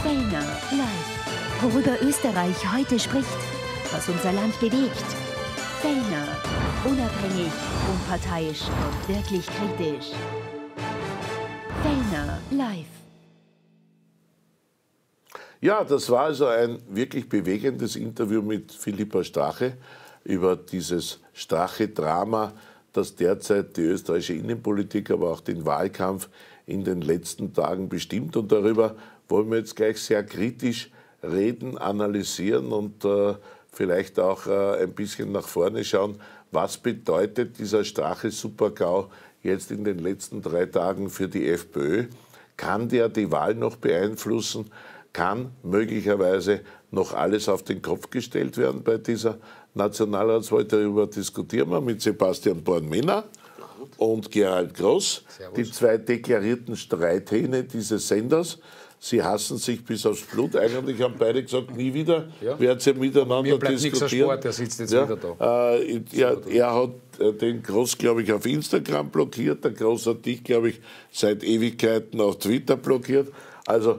Fellner live. Worüber Österreich heute spricht, was unser Land bewegt. Fellner, unabhängig, unparteiisch und wirklich kritisch. Fellner live. Ja, das war also ein wirklich bewegendes Interview mit Philippa Strache über dieses Strache-Drama, das derzeit die österreichische Innenpolitik, aber auch den Wahlkampf in den letzten Tagen bestimmt. Und darüber wollen wir jetzt gleich sehr kritisch reden, analysieren und vielleicht auch ein bisschen nach vorne schauen. Was bedeutet dieser Strache-Super-GAU jetzt in den letzten 3 Tagen für die FPÖ? Kann der die Wahl noch beeinflussen? Kann möglicherweise noch alles auf den Kopf gestellt werden bei dieser Nationalratswahl? Darüber diskutieren wir mit Sebastian Born-Menner und Gerald Groß, Servus. Die 2 deklarierten Streithähne dieses Senders. Sie hassen sich bis aufs Blut. Eigentlich haben beide gesagt, nie wieder werden sie miteinander Mir bleibt diskutieren. nichts Sport, der sitzt jetzt wieder da. Er hat den Groß, glaube ich, auf Instagram blockiert. Der Groß hat dich, glaube ich, seit Ewigkeiten auf Twitter blockiert. Also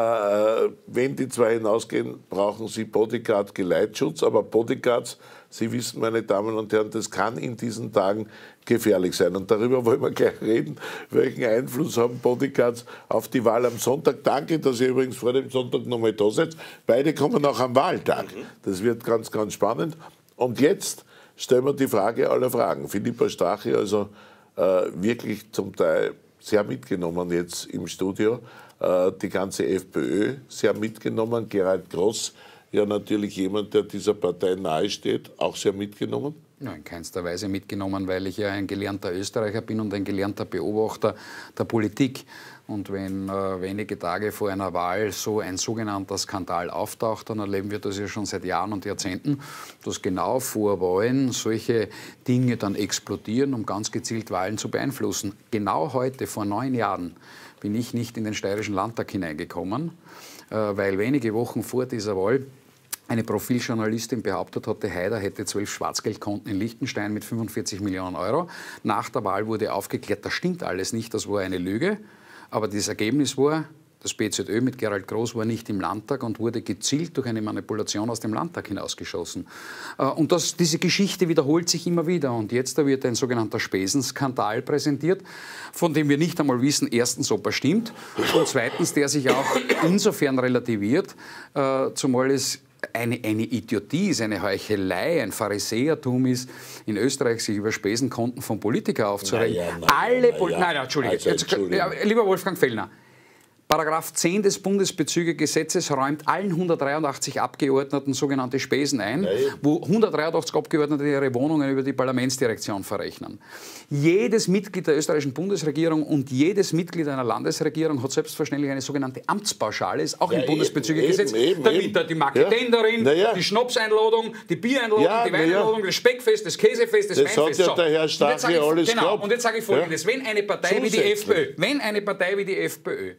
wenn die 2 hinausgehen, brauchen sie Bodyguard-Geleitschutz. Aber Bodyguards, Sie wissen, meine Damen und Herren, das kann in diesen Tagen gefährlich sein. Und darüber wollen wir gleich reden. Welchen Einfluss haben Bodyguards auf die Wahl am Sonntag? Danke, dass ihr übrigens vor dem Sonntag nochmal da seid. Beide kommen auch am Wahltag. Das wird ganz, ganz spannend. Und jetzt stellen wir die Frage aller Fragen. Philippa Strache, also wirklich zum Teil sehr mitgenommen jetzt im Studio. Die ganze FPÖ sehr mitgenommen. Gerald Groß, ja natürlich jemand, der dieser Partei nahesteht, auch sehr mitgenommen. Nein, in keinster Weise mitgenommen, weil ich ja ein gelernter Österreicher bin und ein gelernter Beobachter der Politik. Und wenn wenige Tage vor einer Wahl so ein sogenannter Skandal auftaucht, dann erleben wir das ja schon seit Jahren und Jahrzehnten, dass genau vor Wahlen solche Dinge dann explodieren, um ganz gezielt Wahlen zu beeinflussen. Genau heute, vor 9 Jahren, bin ich nicht in den steirischen Landtag hineingekommen, weil wenige Wochen vor dieser Wahl eine Profiljournalistin behauptet hatte, Haider hätte 12 Schwarzgeldkonten in Liechtenstein mit 45 Millionen Euro. Nach der Wahl wurde aufgeklärt, das stimmt alles nicht, das war eine Lüge. Aber das Ergebnis war, das BZÖ mit Gerald Groß war nicht im Landtag und wurde gezielt durch eine Manipulation aus dem Landtag hinausgeschossen. Und diese Geschichte wiederholt sich immer wieder. Und jetzt da wird ein sogenannter Spesenskandal präsentiert, von dem wir nicht einmal wissen, erstens, ob er stimmt und zweitens, der sich auch insofern relativiert, zumal es eine Idiotie ist, eine Heuchelei, ein Pharisäertum ist, in Österreich sich über Spesenkonten von Politikern aufzuregen. Lieber Wolfgang Fellner, Paragraph 10 des Bundesbezügegesetzes räumt allen 183 Abgeordneten sogenannte Spesen ein, wo 183 Abgeordnete ihre Wohnungen über die Parlamentsdirektion verrechnen. Jedes Mitglied der österreichischen Bundesregierung und jedes Mitglied einer Landesregierung hat selbstverständlich eine sogenannte Amtspauschale, ist auch im Bundesbezügegesetz. Damit da die Marketenderin, die Schnapseinladung, die Biereinladung, die Weineinladung, das Speckfest, das Käsefest, das Weinfest. Das hat ja der Herr Strache alles gehabt. Und jetzt sage ich Folgendes, wenn eine Partei wie die FPÖ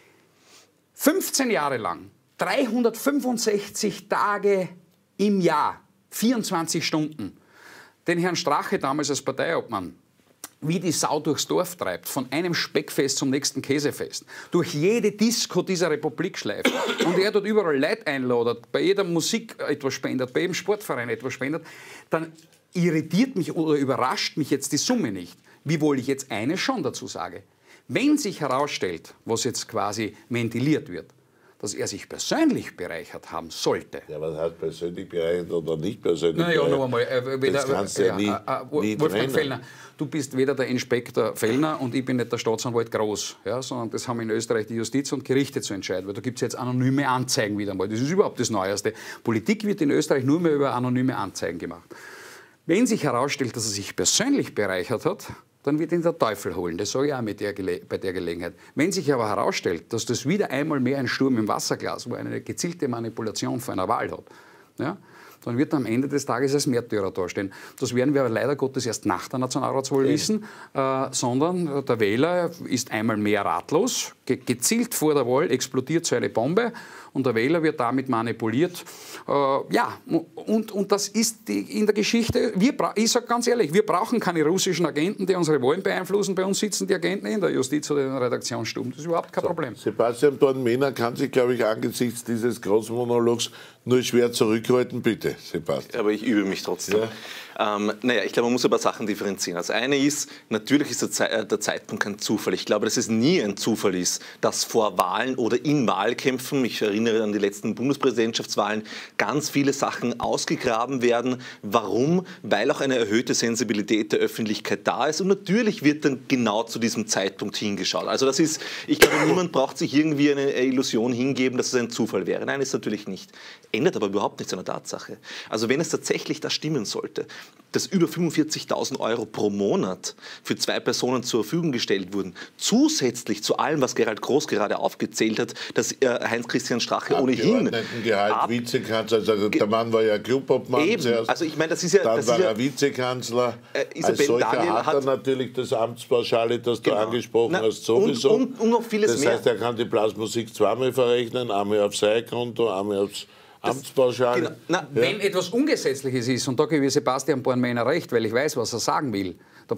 15 Jahre lang, 365 Tage im Jahr, 24 Stunden, den Herrn Strache damals als Parteiobmann wie die Sau durchs Dorf treibt, von einem Speckfest zum nächsten Käsefest, durch jede Disco dieser Republik schleift und er dort überall Leute einladet, bei jeder Musik etwas spendet, bei jedem Sportverein etwas spendet, dann irritiert mich oder überrascht mich jetzt die Summe nicht. Wiewohl ich jetzt eines schon dazu sage. Wenn sich herausstellt, was jetzt quasi ventiliert wird, dass er sich persönlich bereichert haben sollte. Ja, was heißt persönlich bereichert oder nicht persönlich bereichert? Naja, noch einmal. Das kannst du ja nie Wolfgang Fellner, du bist weder der Inspektor Fellner und ich bin nicht der Staatsanwalt Groß, ja, sondern das haben in Österreich die Justiz und Gerichte zu entscheiden, weil da gibt es jetzt anonyme Anzeigen wieder mal. Das ist überhaupt das Neueste. Politik wird in Österreich nur mehr über anonyme Anzeigen gemacht. Wenn sich herausstellt, dass er sich persönlich bereichert hat, dann wird ihn der Teufel holen. Das sage ich auch bei der Gelegenheit. Wenn sich aber herausstellt, dass das wieder einmal mehr ein Sturm im Wasserglas war, eine gezielte Manipulation vor einer Wahl hat, ja, dann wird er am Ende des Tages als Märtyrer dastehen. Das werden wir aber leider Gottes erst nach der Nationalratswahl wissen, sondern der Wähler ist einmal mehr ratlos, gezielt vor der Wahl explodiert so eine Bombe und der Wähler wird damit manipuliert. Und das ist in der Geschichte, ich sage ganz ehrlich, wir brauchen keine russischen Agenten, die unsere Wahlen beeinflussen. Bei uns sitzen die Agenten in der Justiz oder in den Redaktionsstuben. Das ist überhaupt kein Problem. Sebastian Born-Mehner kann sich, glaube ich, angesichts dieses Großmonologs nur schwer zurückhalten. Bitte, Sebastian. Aber ich übe mich trotzdem. Ja. Ich glaube, man muss aber Sachen differenzieren. Das eine ist, natürlich ist der Zeitpunkt kein Zufall. Ich glaube, dass es nie ein Zufall ist, dass vor Wahlen oder in Wahlkämpfen, ich erinnere an die letzten Bundespräsidentschaftswahlen, ganz viele Sachen ausgegraben werden. Warum? Weil auch eine erhöhte Sensibilität der Öffentlichkeit da ist. Und natürlich wird dann genau zu diesem Zeitpunkt hingeschaut. Also das ist, ich glaube, niemand braucht sich irgendwie eine Illusion hingeben, dass es ein Zufall wäre. Nein, ist natürlich nicht. Ändert aber überhaupt nichts an der Tatsache. Also wenn es tatsächlich das stimmen sollte, dass über 45.000 € pro Monat für 2 Personen zur Verfügung gestellt wurden, zusätzlich zu allem, was Gerald Groß gerade aufgezählt hat, dass Heinz-Christian Strache ohnehin... Vizekanzler, also der Mann war ja Clubobmann zuerst, also ich meine, das ist ja... Dann war er Vizekanzler, als solcher hat er natürlich das Amtspauschale, das du angesprochen hast, sowieso. Und noch vieles mehr. Das heißt, er kann die Blasmusik zweimal verrechnen, einmal aufs Konto, einmal aufs Amtspauschale. Wenn etwas Ungesetzliches ist, und da gebe ich Sebastian Born-Mehner recht, weil ich weiß, was er sagen will,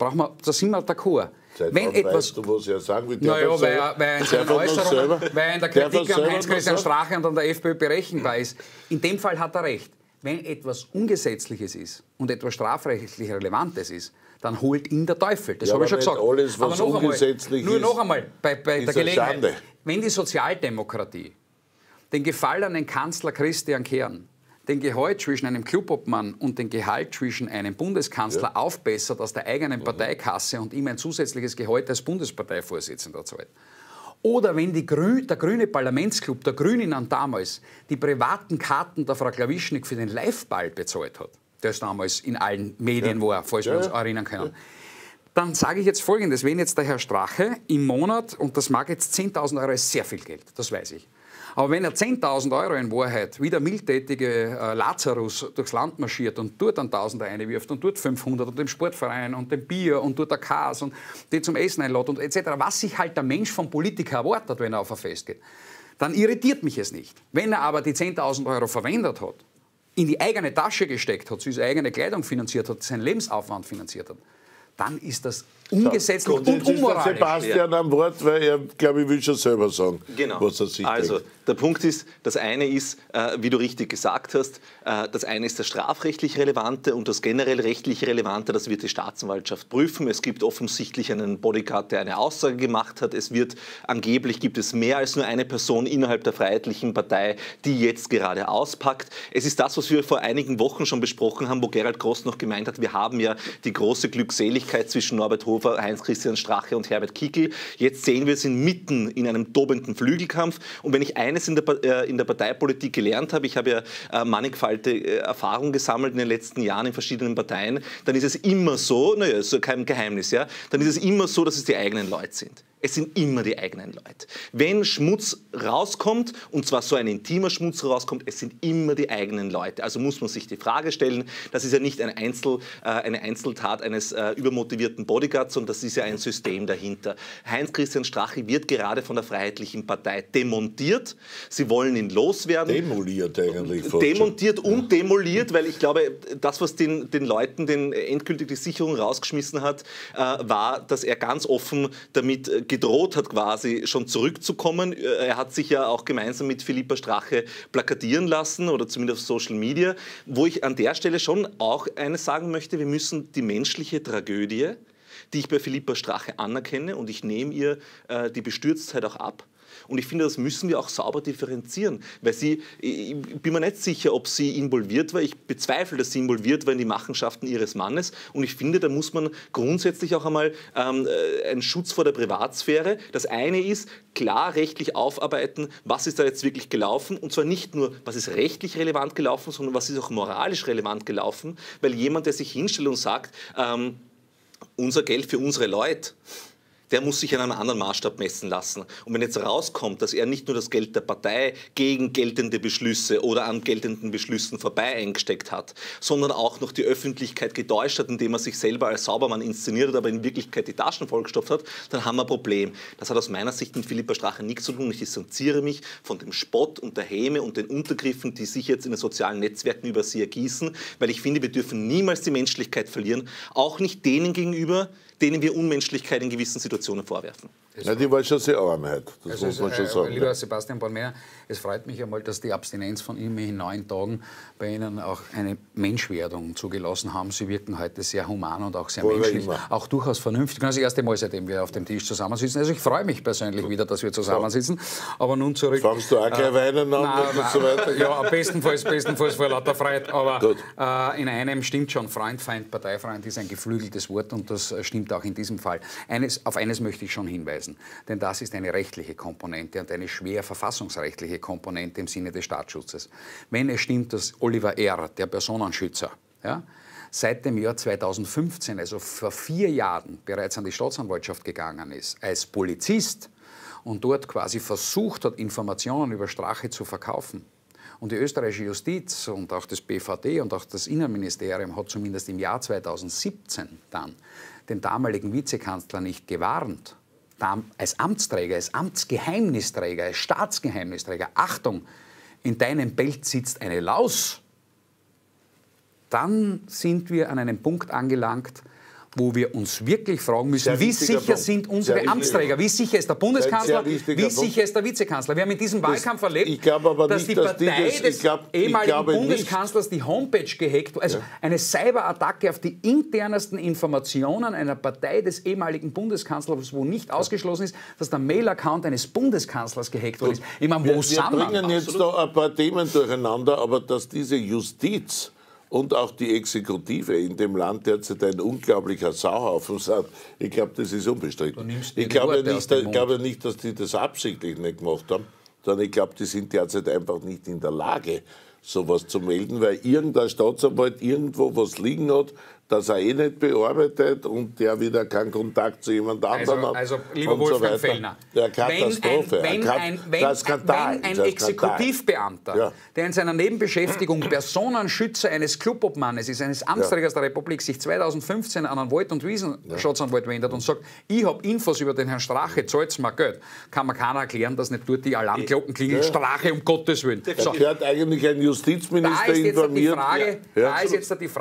da sind wir d'accord. Wenn etwas, weißt du, was er sagen will? Weil er in seinen Äußerungen, weil er in der Kritik an Heinz-Christian Strache und an der FPÖ berechenbar ist. In dem Fall hat er recht. Wenn etwas Ungesetzliches ist und etwas strafrechtlich Relevantes ist, dann holt ihn der Teufel. Das habe ich schon gesagt. Alles, was aber ungesetzlich nur noch einmal, bei der Gelegenheit. Schande. Wenn die Sozialdemokratie den gefallenen Kanzler Christian Kern, den Gehalt zwischen einem Clubobmann und den Gehalt zwischen einem Bundeskanzler aufbessert aus der eigenen Parteikasse und ihm ein zusätzliches Gehalt als Bundesparteivorsitzender zahlt. Oder wenn der grüne Parlamentsclub, der Grünen damals, die privaten Karten der Frau Klawischnik für den Liveball bezahlt hat, der damals in allen Medien war, falls wir uns erinnern können. Dann sage ich jetzt Folgendes, wenn jetzt der Herr Strache im Monat, und das mag jetzt 10.000 € ist sehr viel Geld, das weiß ich, aber wenn er 10.000 € in Wahrheit wie der mildtätige Lazarus durchs Land marschiert und dort einen Tausender einwirft und dort 500 und dem Sportverein und dem Bier und dort der Kas und die zum Essen einlädt und etc., was sich halt der Mensch vom Politiker erwartet, wenn er auf ein Fest geht, dann irritiert mich es nicht. Wenn er aber die 10.000 € verwendet hat, in die eigene Tasche gesteckt hat, seine eigene Kleidung finanziert hat, seinen Lebensaufwand finanziert hat, dann ist das ungesetzlich und unmoralisch. Ist Sebastian am Wort, weil er, glaube ich, will schon selber sagen, was er sich denkt. Der Punkt ist, das eine ist, wie du richtig gesagt hast, das eine ist das strafrechtlich Relevante und das generell rechtlich Relevante, das wird die Staatsanwaltschaft prüfen. Es gibt offensichtlich einen Bodyguard, der eine Aussage gemacht hat. Angeblich gibt es mehr als nur eine Person innerhalb der Freiheitlichen Partei, die jetzt gerade auspackt. Es ist das, was wir vor einigen Wochen schon besprochen haben, wo Gerald Groß noch gemeint hat, wir haben ja die große Glückseligkeit zwischen Norbert Hofer, Heinz-Christian Strache und Herbert Kickl. Jetzt sehen wir, sind mitten in einem tobenden Flügelkampf. Und wenn ich eines in der Parteipolitik gelernt habe, ich habe ja mannigfaltige Erfahrung gesammelt in den letzten Jahren in verschiedenen Parteien, dann ist es immer so, naja, ist ja kein Geheimnis, ja, dann ist es immer so, dass es die eigenen Leute sind. Es sind immer die eigenen Leute. Wenn Schmutz rauskommt, und zwar so ein intimer Schmutz rauskommt, es sind immer die eigenen Leute. Also muss man sich die Frage stellen, das ist ja nicht eine Einzeltat eines übermotivierten Bodyguards, sondern das ist ja ein System dahinter. Heinz-Christian Strache wird gerade von der Freiheitlichen Partei demontiert. Sie wollen ihn loswerden. Demoliert eigentlich. Demontiert und demoliert, weil ich glaube, das, was den Leuten endgültig die Sicherung rausgeschmissen hat, war, dass er ganz offen damit gedroht hat, quasi schon zurückzukommen. Er hat sich ja auch gemeinsam mit Philippa Strache plakatieren lassen oder zumindest auf Social Media, wo ich an der Stelle schon auch eines sagen möchte, wir müssen die menschliche Tragödie, die ich bei Philippa Strache anerkenne, und ich nehme ihr die Bestürztheit auch ab. Und ich finde, das müssen wir auch sauber differenzieren, weil ich bin mir nicht sicher, ob sie involviert war. Ich bezweifle, dass sie involviert war in die Machenschaften ihres Mannes. Und ich finde, da muss man grundsätzlich auch einmal einen Schutz vor der Privatsphäre. Das eine ist, klar rechtlich aufarbeiten, was ist da jetzt wirklich gelaufen. Und zwar nicht nur, was ist rechtlich relevant gelaufen, sondern was ist auch moralisch relevant gelaufen. Weil jemand, der sich hinstellt und sagt, unser Geld für unsere Leute, der muss sich an einem anderen Maßstab messen lassen. Und wenn jetzt rauskommt, dass er nicht nur das Geld der Partei gegen geltende Beschlüsse oder an geltenden Beschlüssen vorbei eingesteckt hat, sondern auch noch die Öffentlichkeit getäuscht hat, indem er sich selber als Saubermann inszeniert hat, aber in Wirklichkeit die Taschen vollgestopft hat, dann haben wir ein Problem. Das hat aus meiner Sicht mit Philippa Strache nichts zu tun. Ich distanziere mich von dem Spott und der Häme und den Untergriffen, die sich jetzt in den sozialen Netzwerken über sie ergießen, weil ich finde, wir dürfen niemals die Menschlichkeit verlieren, auch nicht denen gegenüber, denen wir Unmenschlichkeit in gewissen Situationen vorwerfen. Ja, die war schon sehr arm heute, das muss man schon sagen. Lieber Sebastian Brandmeier, es freut mich einmal, dass die Abstinenz von immerhin 9 Tagen bei Ihnen auch eine Menschwerdung zugelassen haben. Sie wirken heute sehr human und auch sehr menschlich, auch durchaus vernünftig. Das erste Mal, seitdem wir auf dem Tisch zusammensitzen. Also ich freue mich persönlich wieder, dass wir zusammensitzen. Aber nun zurück... Fangst du auch gleich weinen an und so weiter? Ja, bestenfalls vor lauter Freude. Aber in einem stimmt schon, Freund, Feind, Parteifreund ist ein geflügeltes Wort und das stimmt auch in diesem Fall. Auf eines möchte ich schon hinweisen. Denn das ist eine rechtliche Komponente und eine schwer verfassungsrechtliche Komponente im Sinne des Staatsschutzes. Wenn es stimmt, dass Oliver R., der Personenschützer, ja, seit dem Jahr 2015, also vor 4 Jahren, bereits an die Staatsanwaltschaft gegangen ist, als Polizist und dort quasi versucht hat, Informationen über Strache zu verkaufen. Und die österreichische Justiz und auch das BVD und auch das Innenministerium hat zumindest im Jahr 2017 dann den damaligen Vizekanzler nicht gewarnt, als Amtsträger, als Amtsgeheimnisträger, als Staatsgeheimnisträger, Achtung, in deinem Belt sitzt eine Laus, dann sind wir an einem Punkt angelangt, wo wir uns wirklich fragen müssen, wie sicher sind unsere Amtsträger, wie sicher ist der Bundeskanzler, wie sicher ist der Vizekanzler. Wir haben in diesem Wahlkampf erlebt, dass die Partei des ehemaligen Bundeskanzlers die Homepage gehackt, also eine Cyberattacke auf die internsten Informationen einer Partei des ehemaligen Bundeskanzlers, wo nicht ausgeschlossen ist, dass der Mail-Account eines Bundeskanzlers gehackt worden ist. Ich meine, wo sind wir? Wir bringen jetzt da ein paar Themen durcheinander, aber dass diese Justiz und auch die Exekutive in dem Land derzeit ein unglaublicher Sauhaufen sind, ich glaube, das ist unbestritten. Ich glaube nicht, dass die das absichtlich nicht gemacht haben, sondern ich glaube, die sind derzeit einfach nicht in der Lage, sowas zu melden, weil irgendein Staatsanwalt irgendwo was liegen hat, das er eh nicht bearbeitet und der wieder keinen Kontakt zu jemand anderem hat. Also lieber Wolfgang Fellner, der Katastrophe, wenn ein Exekutivbeamter, der in seiner Nebenbeschäftigung Personenschützer eines Clubobmannes ist, eines Amtsträgers der Republik, sich 2015 an einen Wald- und Wiesenschatzanwalt wendet und sagt, ich habe Infos über den Herrn Strache, zahlt mir Geld, kann mir keiner erklären, dass nicht dort die Alarmglocken klingen, Strache um Gottes Willen. Da gehört eigentlich ein Justizminister informiert. Da ist jetzt die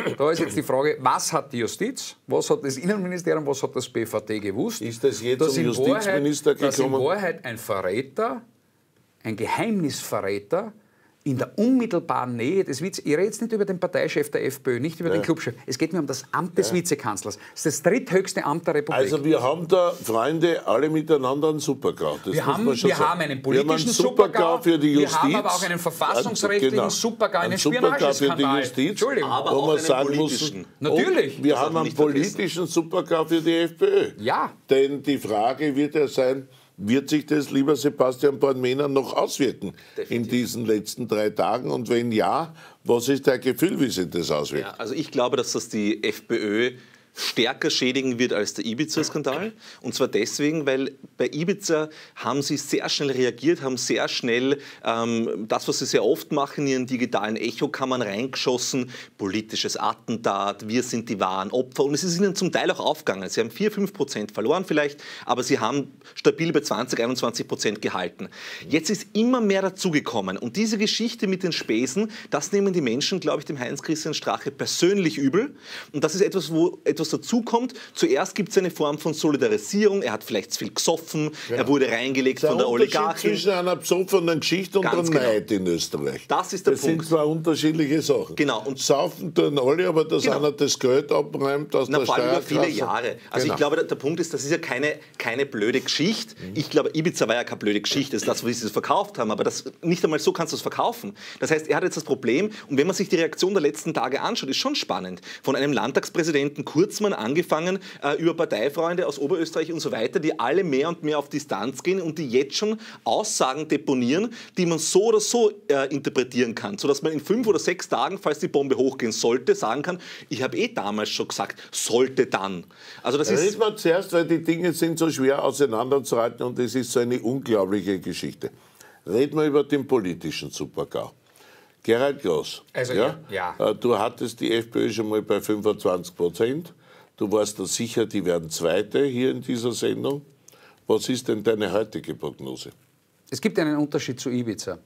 Frage, was hat die Justiz, was hat das Innenministerium, was hat das BVD gewusst? Ist das jetzt zum Justizminister gekommen? Dass in Wahrheit ein Verräter, ein Geheimnisverräter in der unmittelbaren Nähe des ich rede jetzt nicht über den Parteichef der FPÖ, nicht über den Clubchef, es geht mir um das Amt des Vizekanzlers. Das ist das dritthöchste Amt der Republik. Also wir haben da, Freunde, alle miteinander einen Super-GAU. Wir haben einen politischen Super-GAU für die Justiz. Wir haben aber auch einen verfassungsrechtlichen Super-GAU, einen Spionageskandal. Entschuldigung. Aber wo auch man sagen muss, natürlich. Wir haben einen politischen Super-GAU für die FPÖ. Ja. Denn die Frage wird ja sein, wird sich das, lieber Sebastian Brandmeier, noch auswirken in diesen letzten 3 Tagen? Und wenn ja, was ist dein Gefühl, wie sich das auswirkt? Ja, also ich glaube, dass das die FPÖ stärker schädigen wird als der Ibiza-Skandal. Und zwar deswegen, weil bei Ibiza haben sie sehr schnell reagiert, haben sehr schnell das, was sie sehr oft machen, in ihren digitalen Echokammern reingeschossen, politisches Attentat, wir sind die wahren Opfer. Und es ist ihnen zum Teil auch aufgegangen. Sie haben 4-5% verloren vielleicht, aber sie haben stabil bei 20-21% gehalten. Jetzt ist immer mehr dazugekommen. Und diese Geschichte mit den Spesen, das nehmen die Menschen, glaube ich, dem Heinz-Christian Strache persönlich übel. Und das ist etwas, wo etwas dazukommt. Zuerst gibt es eine Form von Solidarisierung. Er hat vielleicht zu viel gesoffen. Er wurde reingelegt von der Oligarchin. Zwischen einer besoffenen Geschichte und einem Neid in Österreich. Das ist der Punkt. Das sind 2 unterschiedliche Sachen. Genau. Und saufen tun alle, aber dass einer das Geld abräumt aus der vor allem über Steuerkasse. viele Jahre. Also ich glaube, der Punkt ist, das ist ja keine blöde Geschichte. Ich glaube, Ibiza war ja keine blöde Geschichte. Das ist das, wie sie es verkauft haben. Aber nicht einmal so kannst du es verkaufen. Das heißt, er hat jetzt das Problem. Und wenn man sich die Reaktion der letzten Tage anschaut, ist schon spannend. Von einem Landtagspräsidenten Kurz Kurtzmann angefangen, über Parteifreunde aus Oberösterreich und so weiter, die alle mehr und mehr auf Distanz gehen und die jetzt schon Aussagen deponieren, die man so oder so interpretieren kann, sodass man in 5 oder 6 Tagen, falls die Bombe hochgehen sollte, sagen kann, ich habe damals schon gesagt, sollte dann. Also das ist... mal zuerst, weil die Dinge sind so schwer auseinanderzuhalten und es ist so eine unglaubliche Geschichte. Reden wir über den politischen Super-GAU. Gerhard Groß, also, du hattest die FPÖ schon mal bei 25%. Du warst da sicher, die werden Zweite hier in dieser Sendung. Was ist denn deine heutige Prognose? Es gibt einen Unterschied zu Ibiza.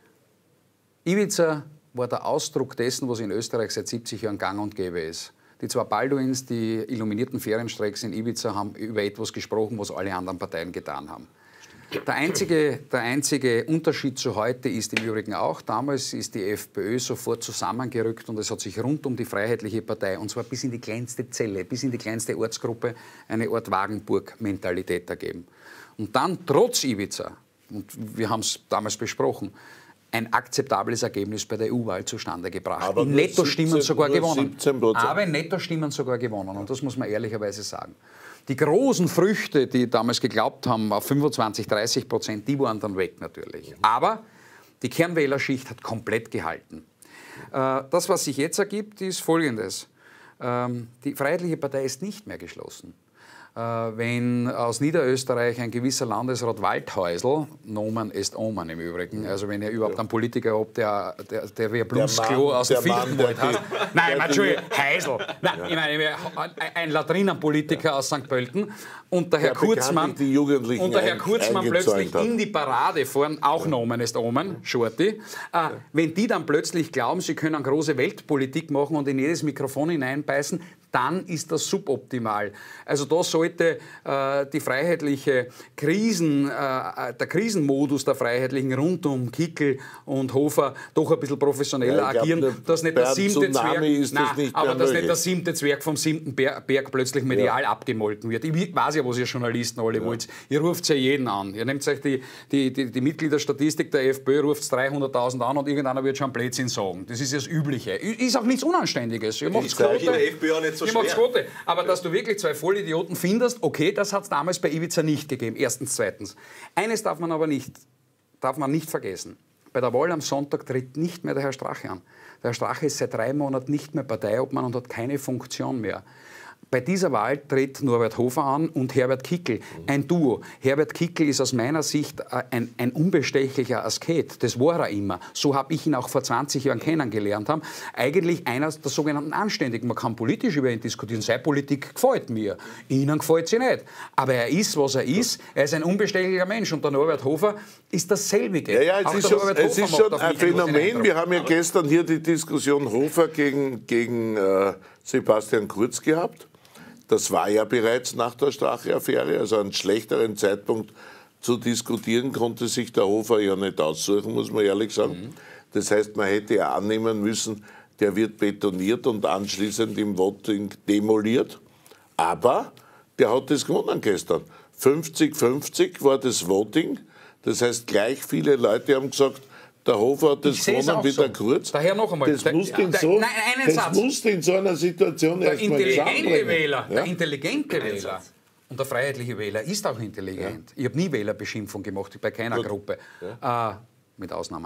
Ibiza war der Ausdruck dessen, was in Österreich seit 70 Jahren gang und gäbe ist. Die zwei Balduins, die illuminierten Ferienstreiks in Ibiza, haben über etwas gesprochen, was alle anderen Parteien getan haben. Der einzige Unterschied zu heute ist im Übrigen auch, damals ist die FPÖ sofort zusammengerückt und es hat sich rund um die Freiheitliche Partei, und zwar bis in die kleinste Zelle, bis in die kleinste Ortsgruppe, eine Art Wagenburg-Mentalität ergeben. Und dann trotz Ibiza, und wir haben es damals besprochen, ein akzeptables Ergebnis bei der EU-Wahl zustande gebracht. Aber in Nettostimmen sogar gewonnen. 17%. Aber in Nettostimmen sogar gewonnen. Und das muss man ehrlicherweise sagen. Die großen Früchte, die damals geglaubt haben, auf 25–30%, die waren dann weg natürlich. Aber die Kernwählerschicht hat komplett gehalten. Das, was sich jetzt ergibt, ist Folgendes. Die Freiheitliche Partei ist nicht mehr geschlossen. Wenn aus Niederösterreich ein gewisser Landesrat Waldhäusl, Nomen est Omen im Übrigen, also wenn ihr überhaupt einen Politiker habt, der wie ein Blumenklo aus dem Fichtenwald hat. Nein, Entschuldigung, Heisel. Nein, ich meine, ein Latrinenpolitiker aus St. Pölten und der Herr Kurzmann, plötzlich in die Parade fahren, auch Nomen est Omen, Shorty. Wenn die dann plötzlich glauben, sie können große Weltpolitik machen und in jedes Mikrofon hineinbeißen, dann ist das suboptimal. Also da sollte die freiheitliche der Krisenmodus der Freiheitlichen rund um Kickel und Hofer doch ein bisschen professioneller agieren, dass nicht der siebte Zwerg vom 7. Berg plötzlich medial abgemolken wird. Ich weiß ja, was ihr Journalisten alle wollt. Ihr ruft ja jeden an. Ihr nehmt euch die Mitgliederstatistik der FPÖ, ruft 300.000 an und irgendeiner wird schon Blödsinn sagen. Das ist ja das Übliche. Ist auch nichts Unanständiges. Ihr macht's Quote. Aber dass du wirklich zwei Vollidioten findest, okay, das hat es damals bei Ibiza nicht gegeben. Erstens, zweitens. Eines darf man nicht vergessen. Bei der Wahl am Sonntag tritt nicht mehr der Herr Strache an. Der Herr Strache ist seit 3 Monaten nicht mehr Parteiobmann und hat keine Funktion mehr. Bei dieser Wahl tritt Norbert Hofer an und Herbert Kickl, ein Duo. Herbert Kickl ist aus meiner Sicht ein unbestechlicher Asket. Das war er immer. So habe ich ihn auch vor 20 Jahren kennengelernt. Eigentlich einer der sogenannten Anständigen. Man kann politisch über ihn diskutieren. Seine Politik gefällt mir. Ihnen gefällt sie nicht. Aber er ist, was er ist. Er ist ein unbestechlicher Mensch. Und der Norbert Hofer ist dasselbige. Ja, es ist schon ein Phänomen. Wir haben ja gestern hier die Diskussion Hofer gegen Sebastian Kurz gehabt. Das war ja bereits nach der Strache-Affäre, also einen schlechteren Zeitpunkt zu diskutieren konnte sich der Hofer ja nicht aussuchen, muss man ehrlich sagen. Das heißt, man hätte ja annehmen müssen, der wird betoniert und anschließend im Voting demoliert. Aber der hat das gewonnen gestern. 50-50 war das Voting. Das heißt, gleich viele Leute haben gesagt, der Hofer hat das gewonnen wie der Kurz. Daher noch einmal. Das musste in so einer Situation erstmal Der intelligente Wähler und der freiheitliche Wähler ist auch intelligent. Ja. Ich habe nie Wählerbeschimpfung gemacht, bei keiner Gruppe. Ja. Mit Ausnahmen.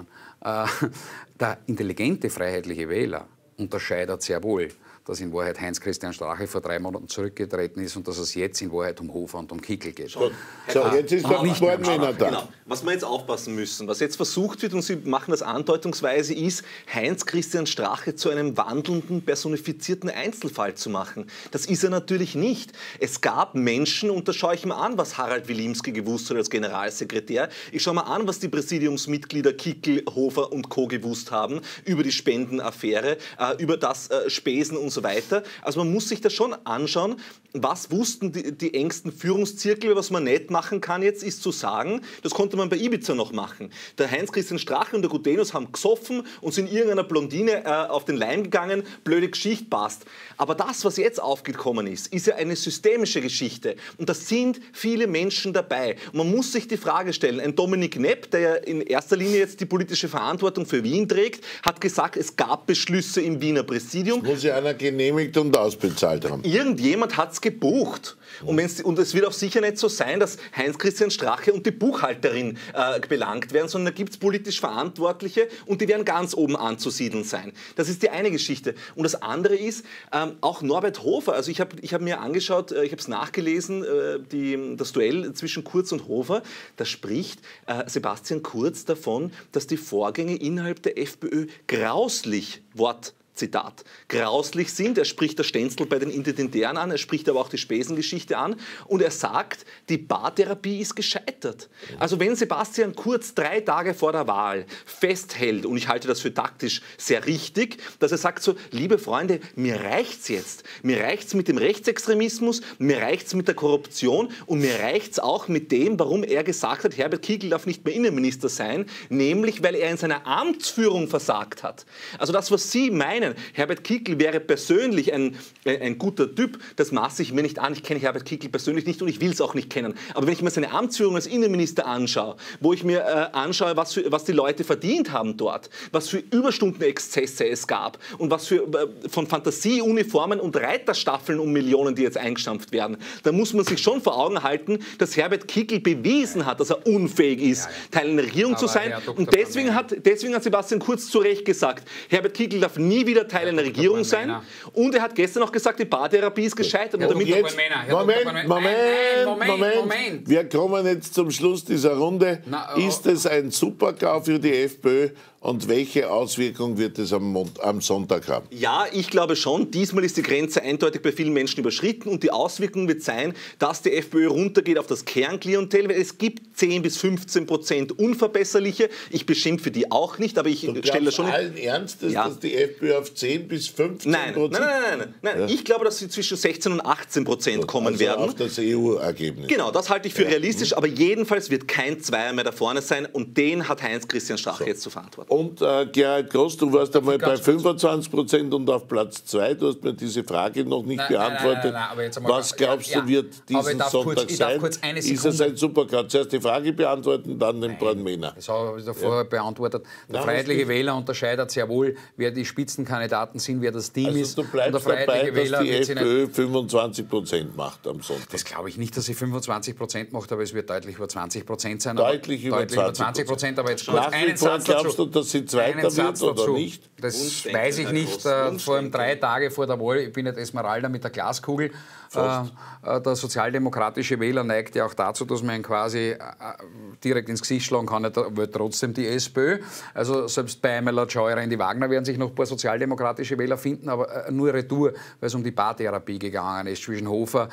Der intelligente freiheitliche Wähler unterscheidet sehr wohl, dass in Wahrheit Heinz-Christian Strache vor 3 Monaten zurückgetreten ist und dass es jetzt in Wahrheit um Hofer und um Kickl geht. So, jetzt ist der Sportmänner da. Genau. Was wir jetzt aufpassen müssen, was jetzt versucht wird, und Sie machen das andeutungsweise, ist, Heinz-Christian Strache zu einem wandelnden, personifizierten Einzelfall zu machen. Das ist er natürlich nicht. Es gab Menschen, und da schaue ich mir an, was Harald Wilimski gewusst hat als Generalsekretär. Ich schaue mir an, was die Präsidiumsmitglieder Kickl, Hofer und Co. gewusst haben über die Spendenaffäre, über das Spesen und so weiter. Also man muss sich das schon anschauen, was wussten die engsten Führungszirkel. Was man nicht machen kann jetzt, ist zu sagen, das konnte man bei Ibiza noch machen. Der Heinz-Christian Strache und der Gudenus haben gesoffen und sind irgendeiner Blondine auf den Leim gegangen, blöde Geschichte, passt. Aber das, was jetzt aufgekommen ist ja eine systemische Geschichte. Und da sind viele Menschen dabei. Und man muss sich die Frage stellen, ein Dominik Knepp, der ja in erster Linie jetzt die politische Verantwortung für Wien trägt, hat gesagt, es gab Beschlüsse im Wiener Präsidium. Das muss ja einer geben, genehmigt und ausbezahlt haben. Irgendjemand hat es gebucht. Und es wird auch sicher nicht so sein, dass Heinz-Christian Strache und die Buchhalterin belangt werden, sondern da gibt es politisch Verantwortliche und die werden ganz oben anzusiedeln sein. Das ist die eine Geschichte. Und das andere ist, auch Norbert Hofer, also ich hab mir angeschaut, ich habe es nachgelesen, das Duell zwischen Kurz und Hofer, da spricht Sebastian Kurz davon, dass die Vorgänge innerhalb der FPÖ grauslich, Zitat, grauslich sind. Er spricht das Stenzel bei den Interdentären an, er spricht aber auch die Spesengeschichte an und er sagt, die Bartherapie ist gescheitert. Also wenn Sebastian Kurz 3 Tage vor der Wahl festhält, und ich halte das für taktisch sehr richtig, dass er sagt so, liebe Freunde, mir reicht's jetzt. Mir reicht's mit dem Rechtsextremismus, mir reicht's mit der Korruption und mir reicht's auch mit dem, warum er gesagt hat, Herbert Kickl darf nicht mehr Innenminister sein, nämlich weil er in seiner Amtsführung versagt hat. Also das, was Sie meinen, Herbert Kickl wäre persönlich ein guter Typ, das maße ich mir nicht an. Ich kenne Herbert Kickl persönlich nicht und ich will es auch nicht kennen. Aber wenn ich mir seine Amtsführung als Innenminister anschaue, wo ich mir anschaue, was die Leute verdient haben dort, was für Überstundenexzesse es gab und was für von Fantasieuniformen und Reiterstaffeln um Millionen, die jetzt eingestampft werden, da muss man sich schon vor Augen halten, dass Herbert Kickl bewiesen hat, dass er unfähig ist, Teil einer Regierung zu sein. Und deswegen hat Sebastian Kurz zu Recht gesagt, Herbert Kickl darf nie wieder Teil einer Regierung sein. Und er hat gestern auch gesagt, die Bartherapie ist gescheitert. Ja, und jetzt, Moment. Wir kommen jetzt zum Schluss dieser Runde. Ist es ein Supergau für die FPÖ? Und welche Auswirkung wird es am Sonntag haben? Ja, ich glaube schon. Diesmal ist die Grenze eindeutig bei vielen Menschen überschritten. Und die Auswirkung wird sein, dass die FPÖ runtergeht auf das Kernklientel. Weil es gibt 10-15% Unverbesserliche. Ich beschimpfe die auch nicht, aber ich stelle das schon... allen Ernstes, dass die FPÖ auf 10-15%... Nein. Ja. Ich glaube, dass sie zwischen 16 und 18% kommen werden. Auf das EU-Ergebnis. Genau, das halte ich für realistisch. Aber jedenfalls wird kein Zweier mehr da vorne sein. Und den hat Heinz-Christian Strache jetzt zu verantworten. Und Gerhard Groß, du warst einmal bei 25% und auf Platz 2. Du hast mir diese Frage noch nicht beantwortet. Nein, was glaubst du, wird diesen Sonntag sein? Ist es ein Supergau? Zuerst die Frage beantworten, dann den Bornmänner. Das habe ich davor beantwortet. Der Freiheitliche Wähler unterscheidet sehr wohl, wer die Spitzenkandidaten sind, wer das Team ist. Du bleibst dabei, dass die FPÖ 25% macht am Sonntag. Das glaube ich nicht, dass sie 25% macht, aber es wird deutlich über 20% sein. Deutlich über 20%. Aber jetzt kurz einen Satz dazu. Dass sie Zweiter wird oder nicht? Das weiß ich nicht. Vor allem 3 Tage vor der Wahl, ich bin nicht Esmeralda mit der Glaskugel. Der sozialdemokratische Wähler neigt ja auch dazu, dass man ihn quasi direkt ins Gesicht schlagen kann, wird trotzdem die SPÖ. Also selbst bei Emila Scheurer in die Wagner werden sich noch ein paar sozialdemokratische Wähler finden, aber nur retour, weil es um die Paartherapie gegangen ist zwischen Hofer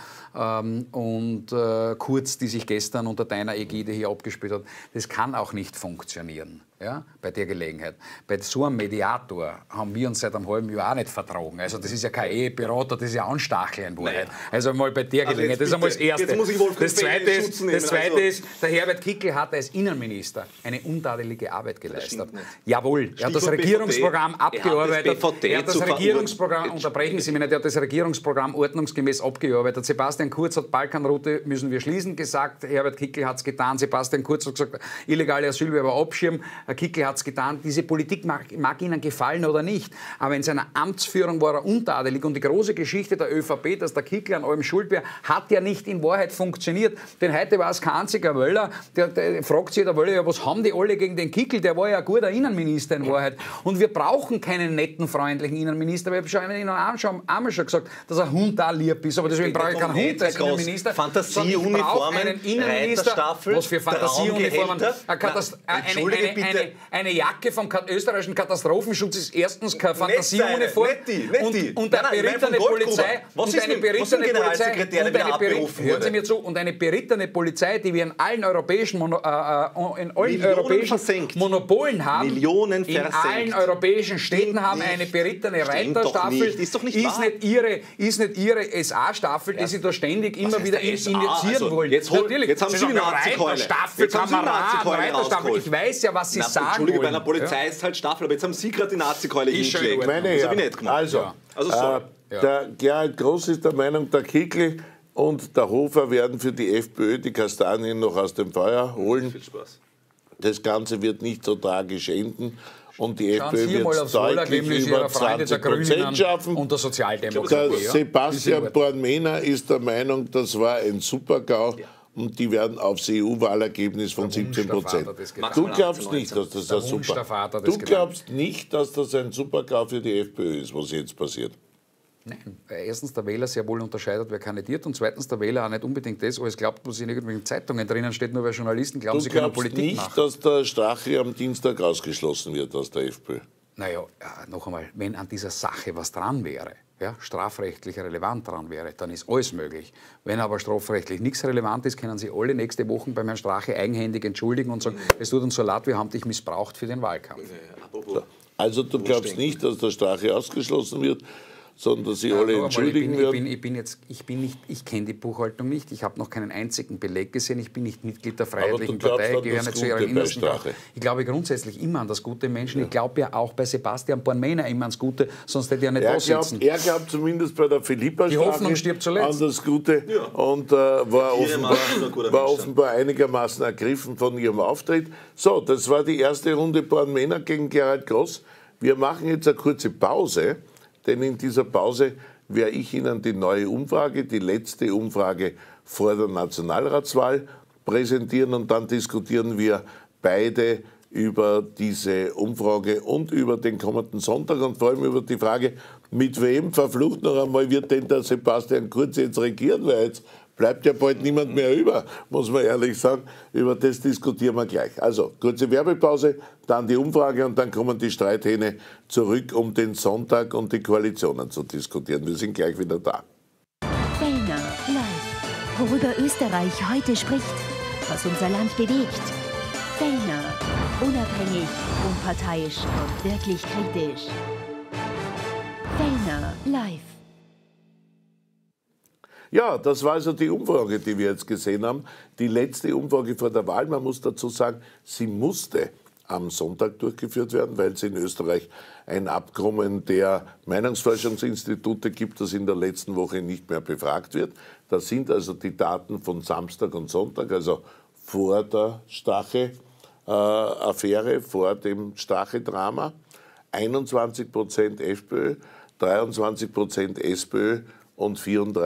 und Kurz, die sich gestern unter deiner Ägide hier abgespielt hat. Das kann auch nicht funktionieren. Ja, bei der Gelegenheit. Bei so einem Mediator haben wir uns seit einem halben Jahr auch nicht vertragen. Also das ist ja kein Eheberater, das ist ja Anstacheln in Wahrheit. Also mal bei der Gelegenheit, das ist einmal das Erste. Jetzt muss ich das Zweite ist, der Herbert Kickl hat als Innenminister eine untadelige Arbeit geleistet. Jawohl, er hat das Regierungsprogramm abgearbeitet. Er hat das Regierungsprogramm, unterbrechen Sie mich nicht, er hat das Regierungsprogramm ordnungsgemäß abgearbeitet. Sebastian Kurz hat, Balkanroute müssen wir schließen gesagt, Herbert Kickl hat es getan. Sebastian Kurz hat gesagt, illegale Asylbewerber abschirmen. Kickl hat es getan. Diese Politik mag Ihnen gefallen oder nicht, aber in seiner Amtsführung war er untadelig. Und die große Geschichte der ÖVP, dass der Kickl an allem schuld wäre, hat ja nicht in Wahrheit funktioniert. Denn heute war es kein einziger Wöller, der fragt sich der Wöller, ja, was haben die alle gegen den Kickl? Der war ja ein guter Innenminister in Wahrheit. Und wir brauchen keinen netten, freundlichen Innenminister. Wir haben Ihnen einmal schon gesagt, dass ein Hund da lieb ist, aber deswegen brauche ich keinen Hund als Innenminister. Fantasieuniformen, Reiterstaffel, was für Fantasieuniformen? Eine Jacke vom österreichischen Katastrophenschutz ist erstens keine Fantasieuniform. Und eine berittene Polizei. Hören Sie mir zu. Und eine berittene Polizei, die wir in allen europäischen Monopolen haben, in allen europäischen Städten haben, eine berittene Reiterstaffel, ist nicht ihre SA-Staffel, die sie da ständig immer wieder injizieren wollen. Jetzt haben Sie die Nazi-Keule. Ich weiß ja, was Sie sagen Entschuldige, bei einer Polizei ist halt Staffel, aber jetzt haben Sie gerade die Nazi-Keule hingelegt. Meine Herren, der Gerhard Groß ist der Meinung, der Kickl und der Hofer werden für die FPÖ die Kastanien noch aus dem Feuer holen. Viel Spaß. Das Ganze wird nicht so tragisch enden. und die Schauen Sie FPÖ mal wird aufs deutlich Wahlergebnis über Ihrer Freunde der 20% Grünen schaffen. und der Der Sozialdemokratie. Sebastian Bornmehner ist der Meinung, das war ein Super-GAU. Und die werden aufs EU-Wahlergebnis von 17%. Du glaubst nicht, dass das ein Super-GAU für die FPÖ ist, was jetzt passiert? Nein, weil erstens der Wähler sehr wohl unterscheidet, wer kandidiert, und zweitens der Wähler auch nicht unbedingt das alles glaubt, was in irgendwelchen Zeitungen drinnen steht, nur weil Journalisten glauben, sie können Politik machen. Du glaubst nicht, dass der Strache am Dienstag ausgeschlossen wird aus der FPÖ? Naja, noch einmal, wenn an dieser Sache was dran wäre, ja, strafrechtlich relevant dran wäre, dann ist alles möglich. Wenn aber strafrechtlich nichts relevant ist, können Sie alle nächste Woche beim Herrn Strache eigenhändig entschuldigen und sagen, es tut uns so leid, wir haben dich missbraucht für den Wahlkampf. Also du glaubst nicht, dass der Strache ausgeschlossen wird, sondern dass sie alle entschuldigen werden? Ich kenne die Buchhaltung nicht, ich habe noch keinen einzigen Beleg gesehen, ich bin nicht Mitglied der Freiheitlichen Partei, ich gehöre nicht zu ihrer innersten Kraft. Ich glaube grundsätzlich immer an das gute Menschen, ich glaube ja auch bei Sebastian Bornmehner immer ans Gute, sonst hätte er nicht da sitzen. Er glaubt zumindest bei der Philippa die Hoffnung stirbt zuletzt. An das Gute und war offenbar einigermaßen ergriffen von ihrem Auftritt. So, das war die erste Runde Bornmehner gegen Gerhard Gross. Wir machen jetzt eine kurze Pause. Denn in dieser Pause werde ich Ihnen die neue Umfrage, die letzte Umfrage vor der Nationalratswahl präsentieren und dann diskutieren wir beide über diese Umfrage und über den kommenden Sonntag und vor allem über die Frage, mit wem verflucht noch einmal wird denn der Sebastian Kurz jetzt regieren, weil jetzt bleibt ja bald niemand mehr über, muss man ehrlich sagen. Über das diskutieren wir gleich. Also, kurze Werbepause, dann die Umfrage und dann kommen die Streithähne zurück, um den Sonntag und die Koalitionen zu diskutieren. Wir sind gleich wieder da. Fellner live. Worüber Österreich heute spricht, was unser Land bewegt. Fellner. Unabhängig, unparteiisch und wirklich kritisch. Fellner live. Ja, das war also die Umfrage, die wir jetzt gesehen haben. Die letzte Umfrage vor der Wahl. Man muss dazu sagen, sie musste am Sonntag durchgeführt werden, weil es in Österreich ein Abkommen der Meinungsforschungsinstitute gibt, das in der letzten Woche nicht mehr befragt wird. Das sind also die Daten von Samstag und Sonntag, also vor der Strache-Affäre, vor dem Strache-Drama. 21% FPÖ, 23% SPÖ und